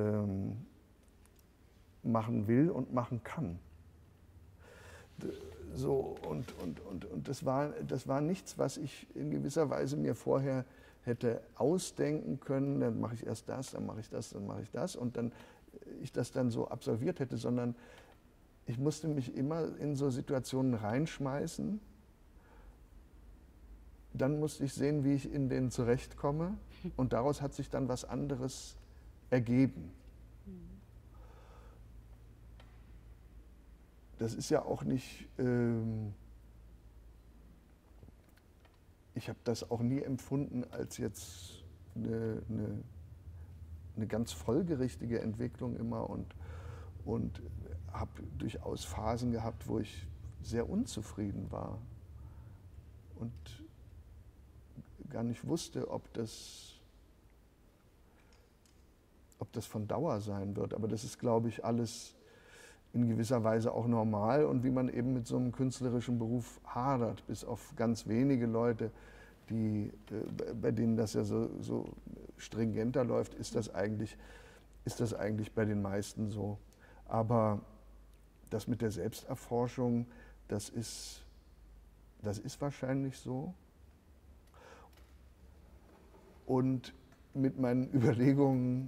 will und machen kann. So, und das war nichts, was ich in gewisser Weise mir vorher hätte ausdenken können, dann mache ich erst das, dann mache ich das, dann mache ich das und dann ich das dann so absolviert hätte, sondern ich musste mich immer in so Situationen reinschmeißen. Dann musste ich sehen, wie ich in denen zurechtkomme und daraus hat sich dann was anderes ergeben. Das ist ja auch nicht, ich habe das auch nie empfunden als jetzt eine ganz folgerichtige Entwicklung immer und habe durchaus Phasen gehabt, wo ich sehr unzufrieden war und gar nicht wusste, ob das von Dauer sein wird. Aber das ist, glaube ich, alles in gewisser Weise auch normal und wie man eben mit so einem künstlerischen Beruf hadert, bis auf ganz wenige Leute, bei denen das ja so stringenter läuft, ist das eigentlich bei den meisten so. Aber das mit der Selbsterforschung, das ist wahrscheinlich so. Und mit meinen Überlegungen,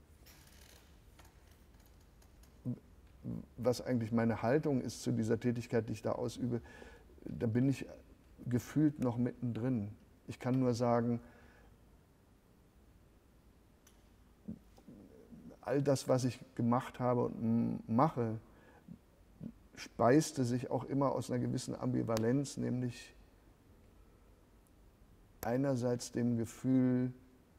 was eigentlich meine Haltung ist zu dieser Tätigkeit, die ich da ausübe, da bin ich gefühlt noch mittendrin. Ich kann nur sagen, all das, was ich gemacht habe und mache, speiste sich auch immer aus einer gewissen Ambivalenz, nämlich einerseits dem Gefühl,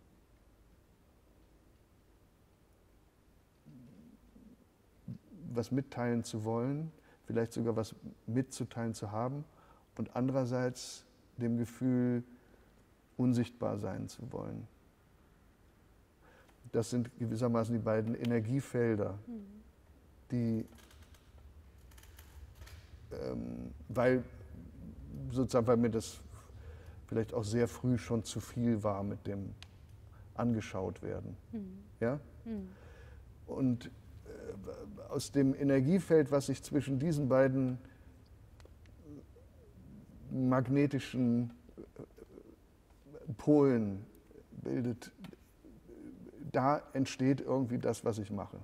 was mitteilen zu wollen, vielleicht sogar was mitzuteilen zu haben, und andererseits dem Gefühl, unsichtbar sein zu wollen. Das sind gewissermaßen die beiden Energiefelder, die, weil mir das vielleicht auch sehr früh schon zu viel war mit dem angeschaut werden. Ja? Und aus dem Energiefeld, was sich zwischen diesen beiden magnetischen Polen bildet, da entsteht irgendwie das, was ich mache.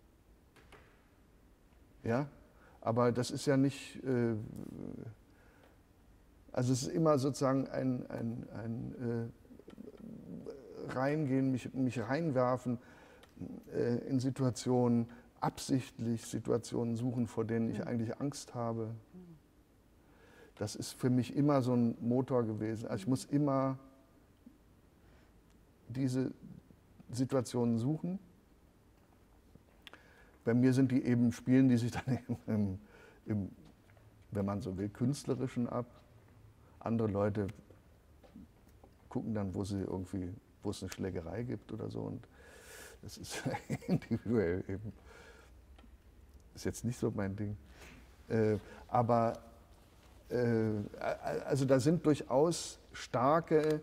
Ja? Aber das ist ja nicht, also es ist immer sozusagen ein Reingehen, mich reinwerfen in Situationen, absichtlich Situationen suchen, vor denen ich eigentlich Angst habe. Das ist für mich immer so ein Motor gewesen. Also ich muss immer diese Situationen suchen. Bei mir sind die eben, spielen die sich dann im, wenn man so will, künstlerischen ab. Andere Leute gucken dann, wo es eine Schlägerei gibt oder so. Und das ist individuell eben. Ist jetzt nicht so mein Ding. Aber also da sind durchaus starke,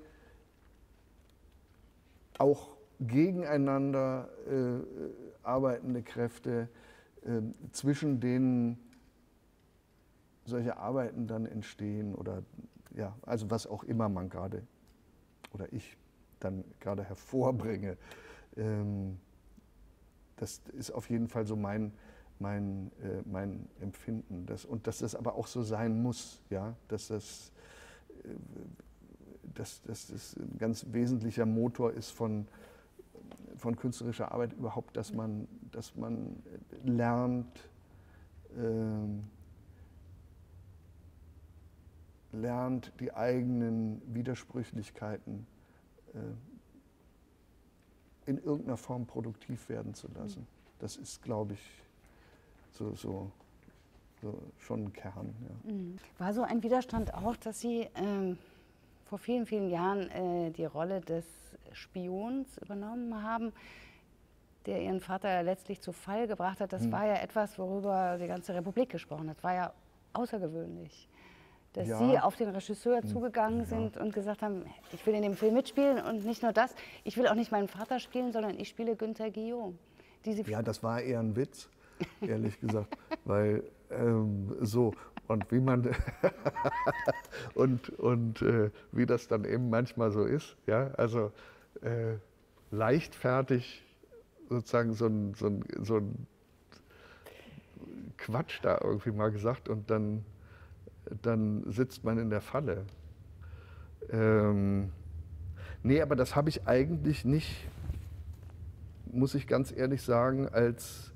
auch gegeneinander arbeitende Kräfte, zwischen denen solche Arbeiten dann entstehen oder ja, also was auch immer man gerade oder ich dann gerade hervorbringe. Das ist auf jeden Fall so mein Empfinden. Und dass das aber auch so sein muss, ja? Dass das ein ganz wesentlicher Motor ist von künstlerischer Arbeit überhaupt, dass man lernt, die eigenen Widersprüchlichkeiten in irgendeiner Form produktiv werden zu lassen. Das ist, glaube ich, so schon ein Kern. Ja. War so ein Widerstand auch, dass Sie vor vielen, vielen Jahren die Rolle des Spions übernommen haben, der Ihren Vater letztlich zu Fall gebracht hat? Das war ja etwas, worüber die ganze Republik gesprochen hat. Das war ja außergewöhnlich, dass Sie auf den Regisseur zugegangen sind und gesagt haben, ich will in dem Film mitspielen und nicht nur das, ich will auch nicht meinen Vater spielen, sondern ich spiele Günther Guillaume. Ja, das war eher ein Witz, ehrlich gesagt, weil Und wie man wie das dann eben manchmal so ist, ja, also leichtfertig sozusagen so ein Quatsch da irgendwie mal gesagt und dann sitzt man in der Falle. Nee, aber das habe ich eigentlich nicht, muss ich ganz ehrlich sagen, als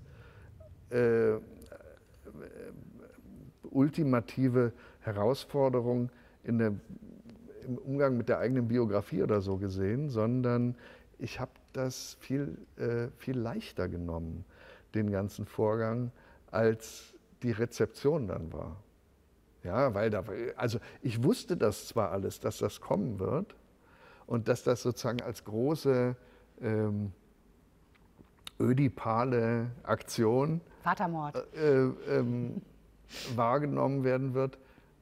ultimative Herausforderung im Umgang mit der eigenen Biografie oder so gesehen, sondern ich habe das viel leichter genommen, den ganzen Vorgang, als die Rezeption dann war. Ja, weil also ich wusste das zwar alles, dass das kommen wird und dass das sozusagen als große ödipale Aktion Vatermord. Wahrgenommen werden wird.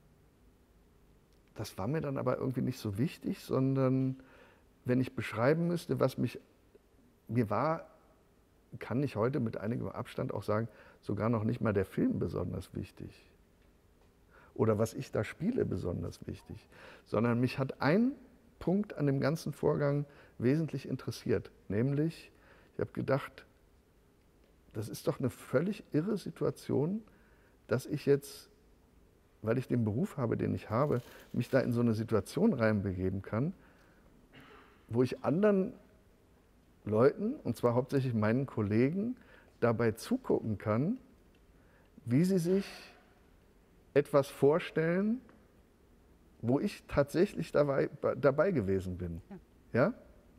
Das war mir dann aber irgendwie nicht so wichtig, sondern wenn ich beschreiben müsste, was mir war, kann ich heute mit einigem Abstand auch sagen, sogar noch nicht mal der Film besonders wichtig. Oder was ich da spiele besonders wichtig. Sondern mich hat ein Punkt an dem ganzen Vorgang wesentlich interessiert. Nämlich, ich habe gedacht, das ist doch eine völlig irre Situation, dass ich jetzt, weil ich den Beruf habe, den ich habe, mich da in so eine Situation reinbegeben kann, wo ich anderen Leuten, und zwar hauptsächlich meinen Kollegen, dabei zugucken kann, wie sie sich etwas vorstellen, wo ich tatsächlich dabei gewesen bin. Ja?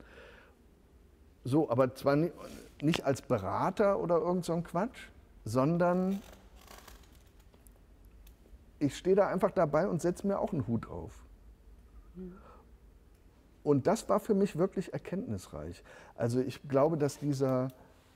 So, aber zwar nicht als Berater oder irgend so ein Quatsch, sondern ich stehe da einfach dabei und setze mir auch einen Hut auf. Und das war für mich wirklich erkenntnisreich. Also ich glaube, dass dieser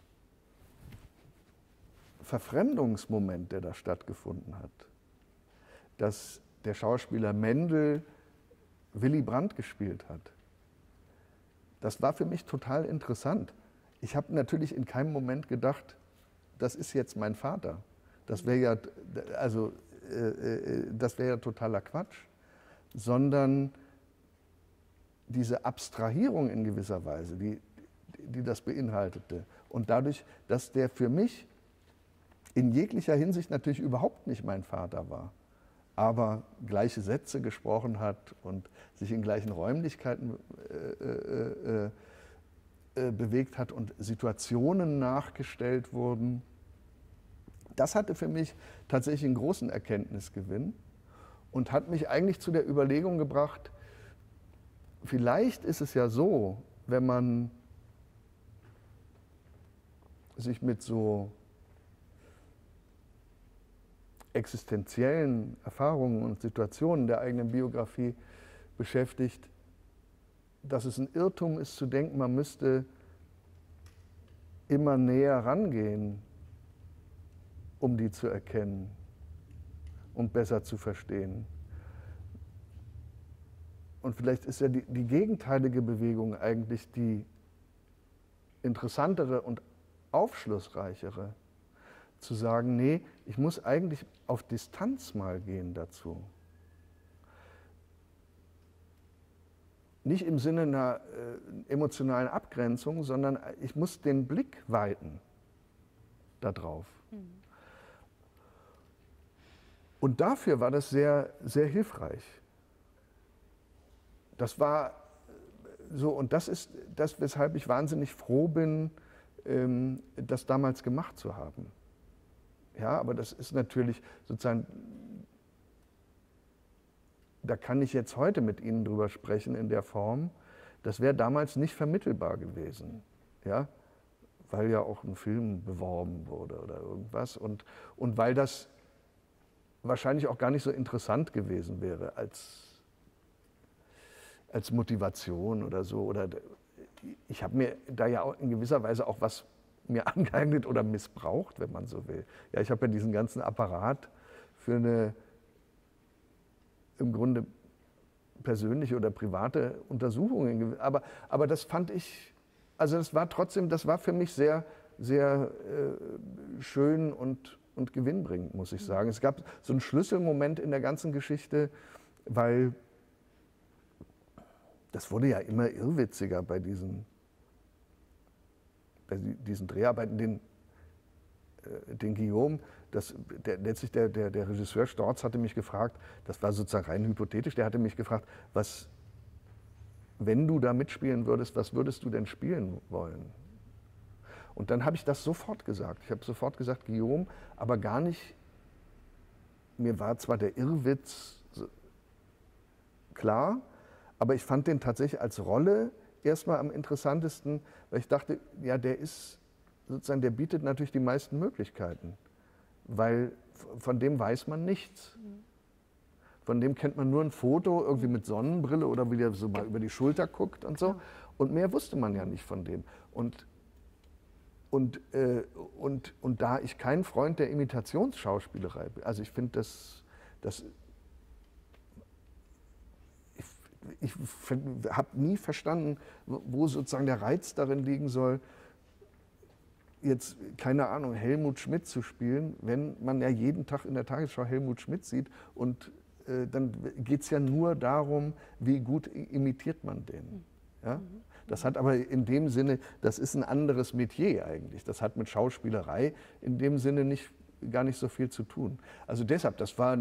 Verfremdungsmoment, der da stattgefunden hat, dass der Schauspieler Mendel Willy Brandt gespielt hat, das war für mich total interessant. Ich habe natürlich in keinem Moment gedacht, das ist jetzt mein Vater. Das wäre ja, also, das wäre ja totaler Quatsch. Sondern diese Abstrahierung in gewisser Weise, die das beinhaltete. Und dadurch, dass der für mich in jeglicher Hinsicht natürlich überhaupt nicht mein Vater war, aber gleiche Sätze gesprochen hat und sich in gleichen Räumlichkeiten bewegt hat und Situationen nachgestellt wurden. Das hatte für mich tatsächlich einen großen Erkenntnisgewinn und hat mich eigentlich zu der Überlegung gebracht, vielleicht ist es ja so, wenn man sich mit so existenziellen Erfahrungen und Situationen der eigenen Biografie beschäftigt, dass es ein Irrtum ist zu denken, man müsste immer näher rangehen, um die zu erkennen und besser zu verstehen. Und vielleicht ist ja die gegenteilige Bewegung eigentlich die interessantere und aufschlussreichere, zu sagen, nee, ich muss eigentlich auf Distanz mal gehen dazu. Nicht im Sinne einer emotionalen Abgrenzung, sondern ich muss den Blick weiten darauf. Und dafür war das sehr, sehr hilfreich. Das war so, und das ist das, weshalb ich wahnsinnig froh bin, das damals gemacht zu haben. Ja, aber das ist natürlich sozusagen, da kann ich jetzt heute mit Ihnen drüber sprechen in der Form, das wäre damals nicht vermittelbar gewesen, ja, weil ja auch ein Film beworben wurde oder irgendwas und weil das wahrscheinlich auch gar nicht so interessant gewesen wäre als Motivation oder so. Oder ich habe mir da ja auch in gewisser Weise auch was mir angeeignet oder missbraucht, wenn man so will. Ja, ich habe ja diesen ganzen Apparat für eine im Grunde persönliche oder private Untersuchung. Aber das fand ich, also das war trotzdem, das war für mich sehr, sehr schön und und gewinnbringend, muss ich sagen. Es gab so einen Schlüsselmoment in der ganzen Geschichte, weil das wurde ja immer irrwitziger bei diesen Dreharbeiten, den Guillaume, letztlich der Regisseur Storz hatte mich gefragt, das war sozusagen rein hypothetisch, der hatte mich gefragt, wenn du da mitspielen würdest, was würdest du denn spielen wollen? Und dann habe ich das sofort gesagt. Ich habe sofort gesagt, Guillaume, aber gar nicht, mir war zwar der Irrwitz klar, aber ich fand den tatsächlich als Rolle erstmal am interessantesten, weil ich dachte, ja, der bietet natürlich die meisten Möglichkeiten, weil von dem weiß man nichts. Von dem kennt man nur ein Foto, irgendwie mit Sonnenbrille oder wie der so mal über die Schulter guckt und so. Und mehr wusste man ja nicht von dem. Und da ich kein Freund der Imitationsschauspielerei bin, also ich finde ich habe nie verstanden, wo sozusagen der Reiz darin liegen soll, jetzt, keine Ahnung, Helmut Schmidt zu spielen, wenn man ja jeden Tag in der Tagesschau Helmut Schmidt sieht und dann geht es ja nur darum, wie gut imitiert man den. Ja? Das hat aber in dem Sinne, das ist ein anderes Metier eigentlich. Das hat mit Schauspielerei in dem Sinne gar nicht so viel zu tun. Also deshalb, das war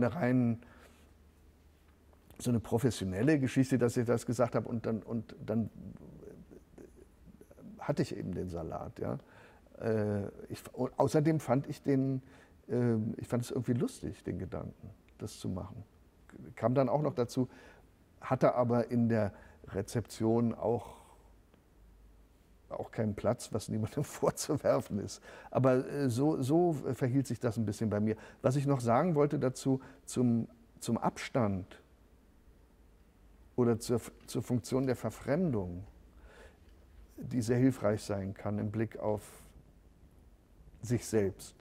so eine professionelle Geschichte, dass ich das gesagt habe und dann hatte ich eben den Salat. Ja? Außerdem fand ich es irgendwie lustig, den Gedanken, das zu machen. Kam dann auch noch dazu, hatte aber in der Rezeption auch keinen Platz, was niemandem vorzuwerfen ist. Aber so verhielt sich das ein bisschen bei mir. Was ich noch sagen wollte dazu, zum Abstand oder zur Funktion der Verfremdung, die sehr hilfreich sein kann im Blick auf sich selbst.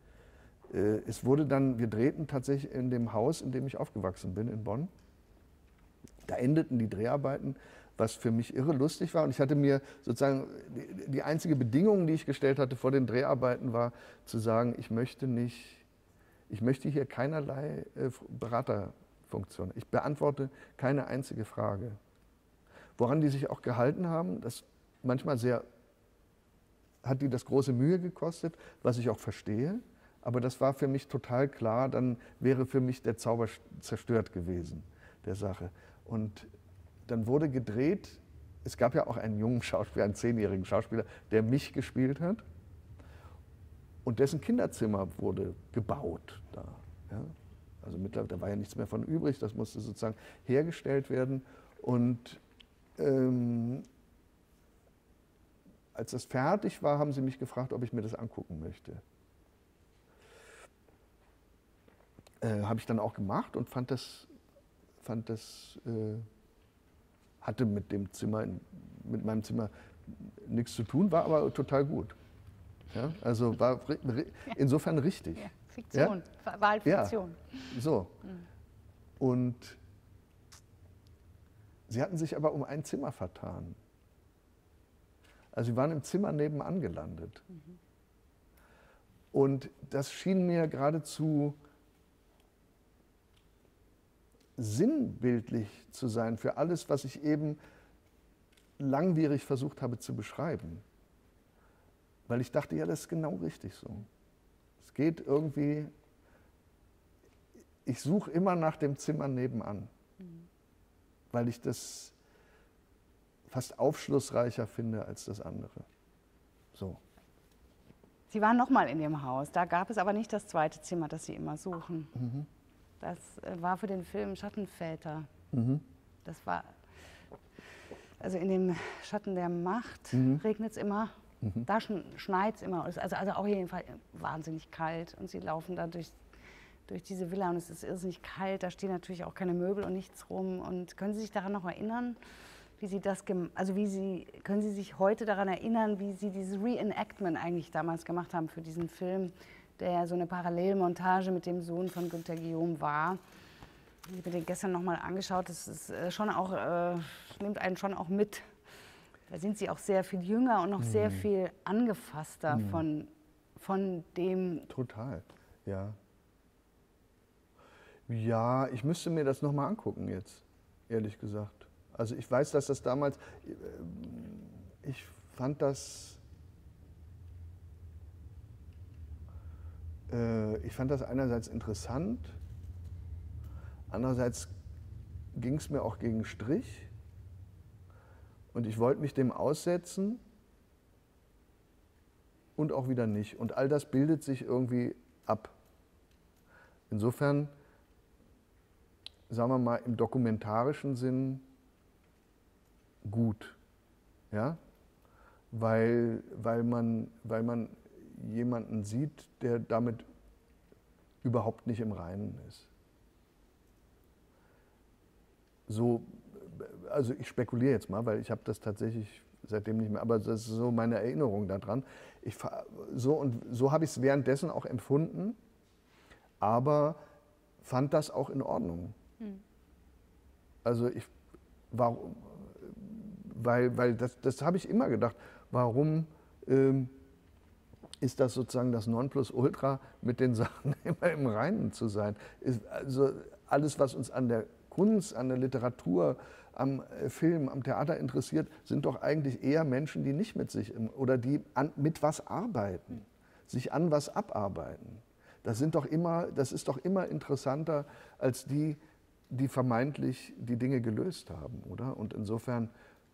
Wir drehten tatsächlich in dem Haus, in dem ich aufgewachsen bin, in Bonn. Da endeten die Dreharbeiten, was für mich irre lustig war. Und ich hatte mir sozusagen, die einzige Bedingung, die ich gestellt hatte vor den Dreharbeiten, war zu sagen, ich möchte hier keinerlei Beraterfunktion. Ich beantworte keine einzige Frage. Woran die sich auch gehalten haben, das manchmal hat die das große Mühe gekostet, was ich auch verstehe. Aber das war für mich total klar, dann wäre für mich der Zauber zerstört gewesen, der Sache. Und dann wurde gedreht, es gab ja auch einen jungen Schauspieler, einen 10-jährigen Schauspieler, der mich gespielt hat. Und dessen Kinderzimmer wurde gebaut da. Ja? Also mittlerweile, da war ja nichts mehr von übrig, das musste sozusagen hergestellt werden. Und als das fertig war, haben sie mich gefragt, ob ich mir das angucken möchte. Habe ich dann auch gemacht und hatte mit meinem Zimmer nichts zu tun, war aber total gut. Ja, also war insofern richtig. Ja, Fiktion, ja? Wahlfiktion. Ja, so. Und sie hatten sich aber um ein Zimmer vertan. Also sie waren im Zimmer nebenan gelandet. Und das schien mir geradezu sinnbildlich zu sein für alles, was ich eben langwierig versucht habe zu beschreiben. Weil ich dachte, ja, das ist genau richtig so. Es geht irgendwie, ich suche immer nach dem Zimmer nebenan, weil ich das fast aufschlussreicher finde als das andere. So. Sie waren noch mal in dem Haus, da gab es aber nicht das zweite Zimmer, das Sie immer suchen. Das war für den Film Schattenväter. Das war, also in dem Schatten der Macht regnet es immer, da schneit es immer. Also auf jeden Fall wahnsinnig kalt und Sie laufen da durch diese Villa und es ist irrsinnig kalt, da stehen natürlich auch keine Möbel und nichts rum. Und können Sie sich daran noch erinnern, wie Sie können Sie sich heute daran erinnern, wie Sie dieses Reenactment eigentlich damals gemacht haben für diesen Film, der ja so eine Parallelmontage mit dem Sohn von Günter Guillaume war? Ich habe mir den gestern noch mal angeschaut, das ist schon auch, nimmt einen schon auch mit. Da sind Sie auch sehr viel jünger und noch sehr viel angefasster von dem. Total. Ja. Ja, ich müsste mir das nochmal angucken jetzt, ehrlich gesagt. Also ich weiß, dass das damals, ich fand das einerseits interessant, andererseits ging es mir auch gegen Strich und ich wollte mich dem aussetzen und auch wieder nicht. Und all das bildet sich irgendwie ab. Insofern, sagen wir mal, im dokumentarischen Sinn gut, ja? Weil man jemanden sieht, der damit überhaupt nicht im Reinen ist. So, also ich spekuliere jetzt mal, weil ich habe das tatsächlich seitdem nicht mehr, aber das ist so meine Erinnerung daran. So habe ich es währenddessen auch empfunden, aber fand das auch in Ordnung. Also weil das habe ich immer gedacht, warum ist das sozusagen das Nonplusultra, mit den Sachen immer im Reinen zu sein? Also alles, was uns an der Kunst, an der Literatur, am Film, am Theater interessiert, sind doch eigentlich eher Menschen, die nicht mit sich oder die mit was arbeiten, sich an was abarbeiten. Das ist doch immer interessanter als die vermeintlich die Dinge gelöst haben, oder? Und insofern,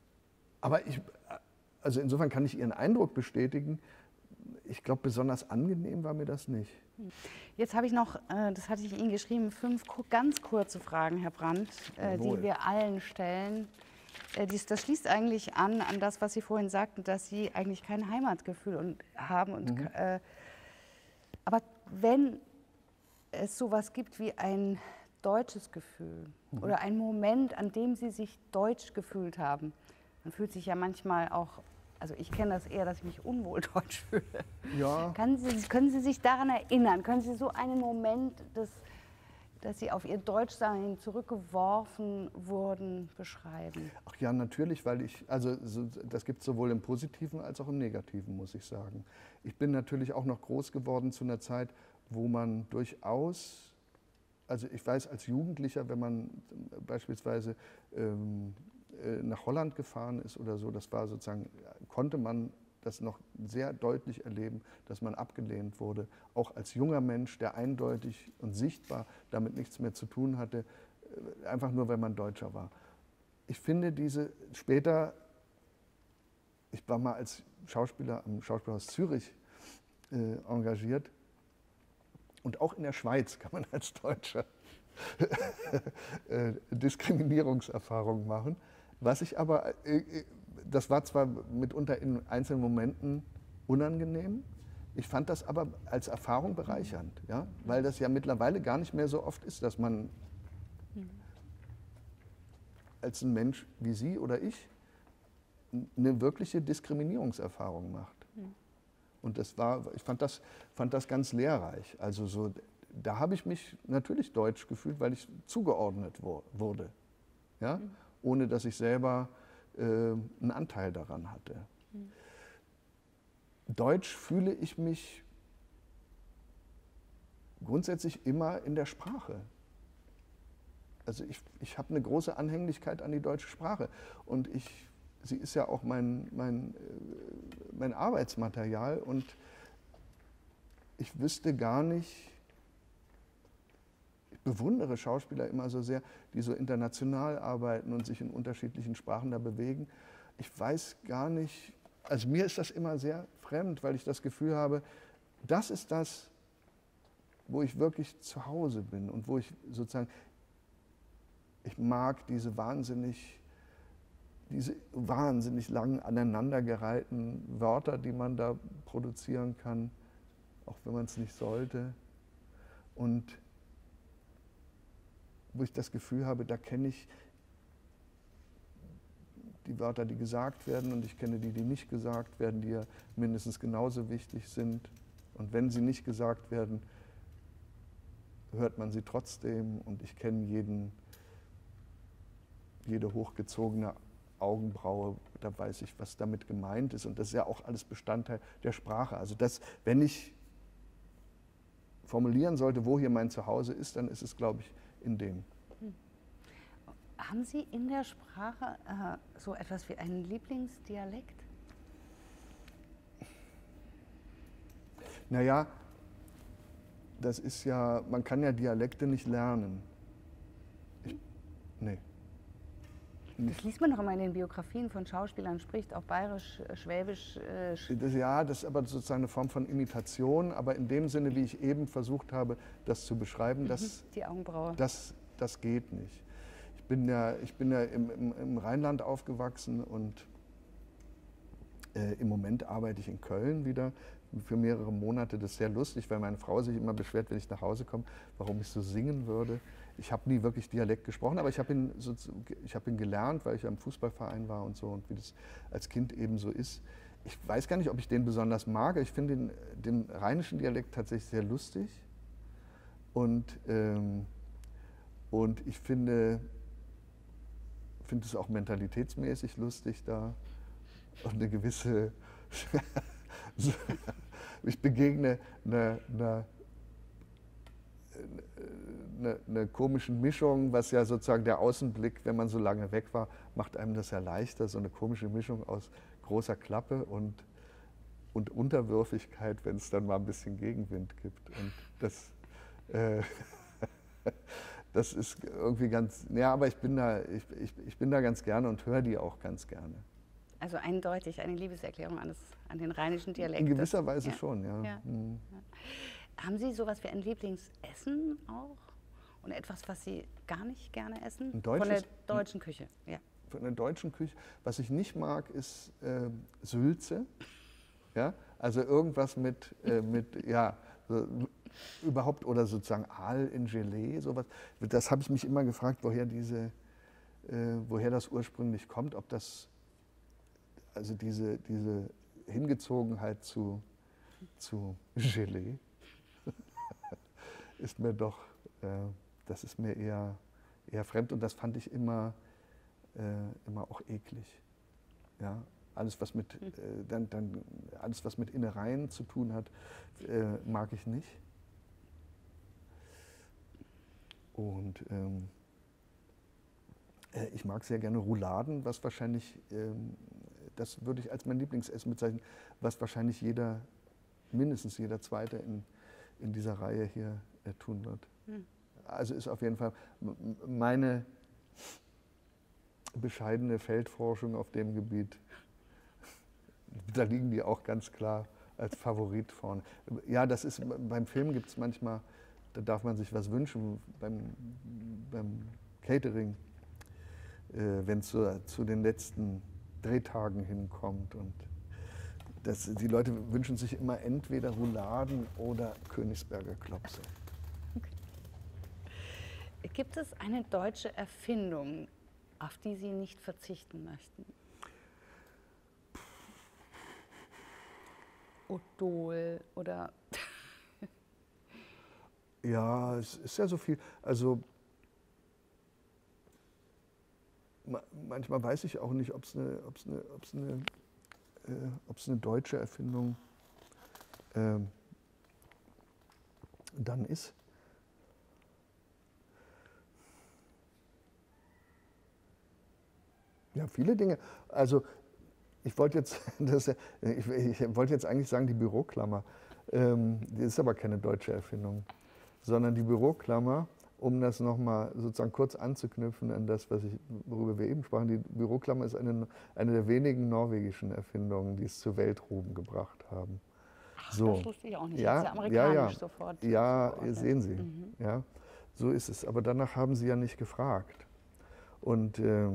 insofern kann ich Ihren Eindruck bestätigen. Ich glaube, besonders angenehm war mir das nicht. Jetzt habe ich noch, das hatte ich Ihnen geschrieben, 5 ganz kurze Fragen, Herr Brandt, die wir allen stellen. Das schließt eigentlich an das, was Sie vorhin sagten, dass Sie eigentlich kein Heimatgefühl haben. Aber wenn es sowas gibt wie ein deutsches Gefühl oder ein Moment, an dem Sie sich deutsch gefühlt haben, man fühlt sich ja manchmal auch, also ich kenne das eher, dass ich mich unwohl deutsch fühle. Ja. Können Sie sich daran erinnern? Können Sie so einen Moment, dass Sie auf Ihr Deutschsein zurückgeworfen wurden, beschreiben? Ach ja, natürlich, weil das gibt es sowohl im Positiven als auch im Negativen, muss ich sagen. Ich bin natürlich auch noch groß geworden zu einer Zeit, wo man durchaus, also ich weiß als Jugendlicher, wenn man beispielsweise nach Holland gefahren ist oder so, das war sozusagen, konnte man das noch sehr deutlich erleben, dass man abgelehnt wurde, auch als junger Mensch, der eindeutig und sichtbar damit nichts mehr zu tun hatte, einfach nur, weil man Deutscher war. Ich finde später, ich war mal als Schauspieler am Schauspielhaus Zürich engagiert und auch in der Schweiz kann man als Deutscher Diskriminierungserfahrungen machen. Was ich aber, das war zwar mitunter in einzelnen Momenten unangenehm, ich fand das aber als Erfahrung bereichernd, ja? Weil das ja mittlerweile gar nicht mehr so oft ist, dass man als ein Mensch wie Sie oder ich eine wirkliche Diskriminierungserfahrung macht. Und ich fand das ganz lehrreich. Also so, da habe ich mich natürlich deutsch gefühlt, weil ich zugeordnet wurde, ja? Ohne dass ich selber einen Anteil daran hatte. Deutsch fühle ich mich grundsätzlich immer in der Sprache. Also ich habe eine große Anhänglichkeit an die deutsche Sprache und sie ist ja auch mein Arbeitsmaterial und ich wüsste gar nicht, ich bewundere Schauspieler immer so sehr, die so international arbeiten und sich in unterschiedlichen Sprachen da bewegen. Ich weiß gar nicht, also mir ist das immer sehr fremd, weil ich das Gefühl habe, das ist das, wo ich wirklich zu Hause bin und wo ich sozusagen, ich mag diese wahnsinnig lang aneinandergereihten Wörter, die man da produzieren kann, auch wenn man es nicht sollte. Und wo ich das Gefühl habe, da kenne ich die Wörter, die gesagt werden und ich kenne die nicht gesagt werden, die ja mindestens genauso wichtig sind. Und wenn sie nicht gesagt werden, hört man sie trotzdem und ich kenne jede hochgezogene Augenbraue, da weiß ich, was damit gemeint ist und das ist ja auch alles Bestandteil der Sprache. Also wenn ich formulieren sollte, wo hier mein Zuhause ist, dann ist es, glaube ich, in dem. Haben Sie in der Sprache so etwas wie einen Lieblingsdialekt? Naja, das ist ja, man kann ja Dialekte nicht lernen. Nee. Das liest man noch immer in den Biografien von Schauspielern, spricht auch Bayerisch, Schwäbisch. Ja, das ist aber sozusagen eine Form von Imitation, aber in dem Sinne, wie ich eben versucht habe, das zu beschreiben, die Augenbraue. Das geht nicht. Ich bin ja im Rheinland aufgewachsen und im Moment arbeite ich in Köln wieder für mehrere Monate. Das ist sehr lustig, weil meine Frau sich immer beschwert, wenn ich nach Hause komme, warum ich so singen würde. Ich habe nie wirklich Dialekt gesprochen, aber ich habe ihn gelernt, weil ich am Fußballverein war und so und wie das als Kind eben so ist. Ich weiß gar nicht, ob ich den besonders mag. Ich finde den rheinischen Dialekt tatsächlich sehr lustig und ich finde es auch mentalitätsmäßig lustig da und eine gewisse ich begegne einer komischen Mischung, was ja sozusagen der Außenblick, wenn man so lange weg war, macht einem das ja leichter, so eine komische Mischung aus großer Klappe und Unterwürfigkeit, wenn es dann mal ein bisschen Gegenwind gibt. Und das ist irgendwie ganz, ja, aber ich bin da ganz gerne und höre die auch ganz gerne. Also eindeutig eine Liebeserklärung an den rheinischen Dialekt. In gewisser Weise schon, ja. Ja. Mhm. Haben Sie sowas wie ein Lieblingsessen auch? Und etwas, was Sie gar nicht gerne essen? Von der deutschen Küche, ja. Von der deutschen Küche. Was ich nicht mag, ist Sülze. Ja? Also irgendwas mit ja, so, überhaupt, oder sozusagen Aal in Gelee, sowas. Das habe ich mich immer gefragt, woher das ursprünglich kommt, ob das, also diese Hingezogenheit zu Gelee ist mir doch, das ist mir eher fremd, und das fand ich immer auch eklig. Ja? Alles, was mit, alles, was mit Innereien zu tun hat, mag ich nicht. Und ich mag sehr gerne Rouladen, was wahrscheinlich, das würde ich als mein Lieblingsessen bezeichnen, was wahrscheinlich mindestens jeder Zweite in dieser Reihe hier tun wird. Also ist auf jeden Fall meine bescheidene Feldforschung auf dem Gebiet. Da liegen die auch ganz klar als Favorit vorne. Ja, das ist, beim Film gibt es manchmal, da darf man sich was wünschen, beim Catering, wenn es zu den letzten Drehtagen hinkommt. Und die Leute wünschen sich immer entweder Rouladen oder Königsberger Klopse. Okay. Gibt es eine deutsche Erfindung, auf die Sie nicht verzichten möchten? Odol oder... Ja, es ist ja so viel. Also manchmal weiß ich auch nicht, ob es eine deutsche Erfindung dann ist. Ja, viele Dinge. Also ich wollte jetzt eigentlich sagen, die Büroklammer. Die ist aber keine deutsche Erfindung, sondern die Büroklammer, um das nochmal sozusagen kurz anzuknüpfen an das, worüber wir eben sprachen, die Büroklammer ist eine der wenigen norwegischen Erfindungen, die es zu Weltruhm gebracht haben. Ach, so. Das wusste ich auch nicht. Ja, ja amerikanisch sofort. Ja, sehen Sie. Ja, so ist es. Aber danach haben Sie ja nicht gefragt. Und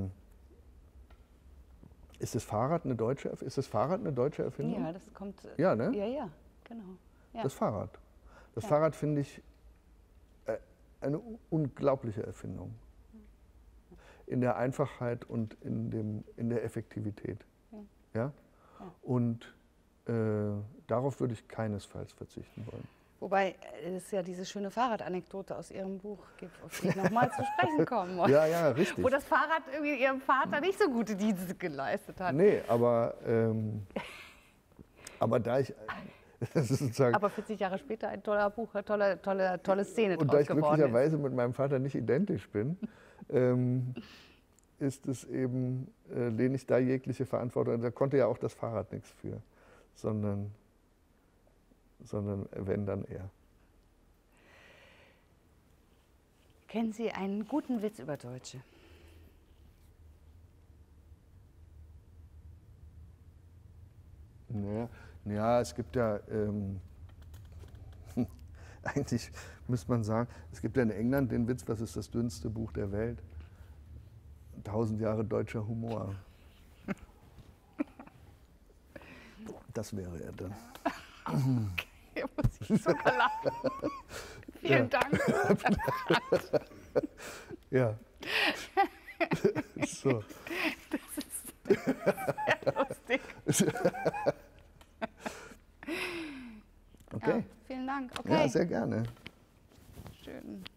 ist das Fahrrad eine deutsche Erfindung? Ja, das kommt. Ja, ne? Ja, genau. Ja. Das Fahrrad. Das Fahrrad finde ich eine unglaubliche Erfindung. In der Einfachheit und in der Effektivität. Ja? Und darauf würde ich keinesfalls verzichten wollen. Wobei es ja diese schöne Fahrradanekdote aus Ihrem Buch gibt, auf die ich nochmal zu sprechen kommen muss. Ja, richtig. Wo das Fahrrad irgendwie Ihrem Vater nicht so gute Dienste geleistet hat. Nee, aber da Das ist sozusagen, Aber 40 Jahre später ein toller Buch, tolle Szene und da draus ich geworden ist. glücklicherweise mit meinem Vater nicht identisch bin, ist es eben, lehne ich da jegliche Verantwortung. Da konnte ja auch das Fahrrad nichts für, sondern wenn, dann er. Kennen Sie einen guten Witz über Deutsche? Ja, es gibt ja, eigentlich müsste man sagen, es gibt ja in England den Witz, was ist das dünnste Buch der Welt? 1000 Jahre deutscher Humor. Das wäre er dann. Okay, muss ich sogar lachen. Vielen Dank. Ja. So. Das ist sehr lustig. Okay. Ja, vielen Dank. Okay. Ja, sehr gerne. Schön.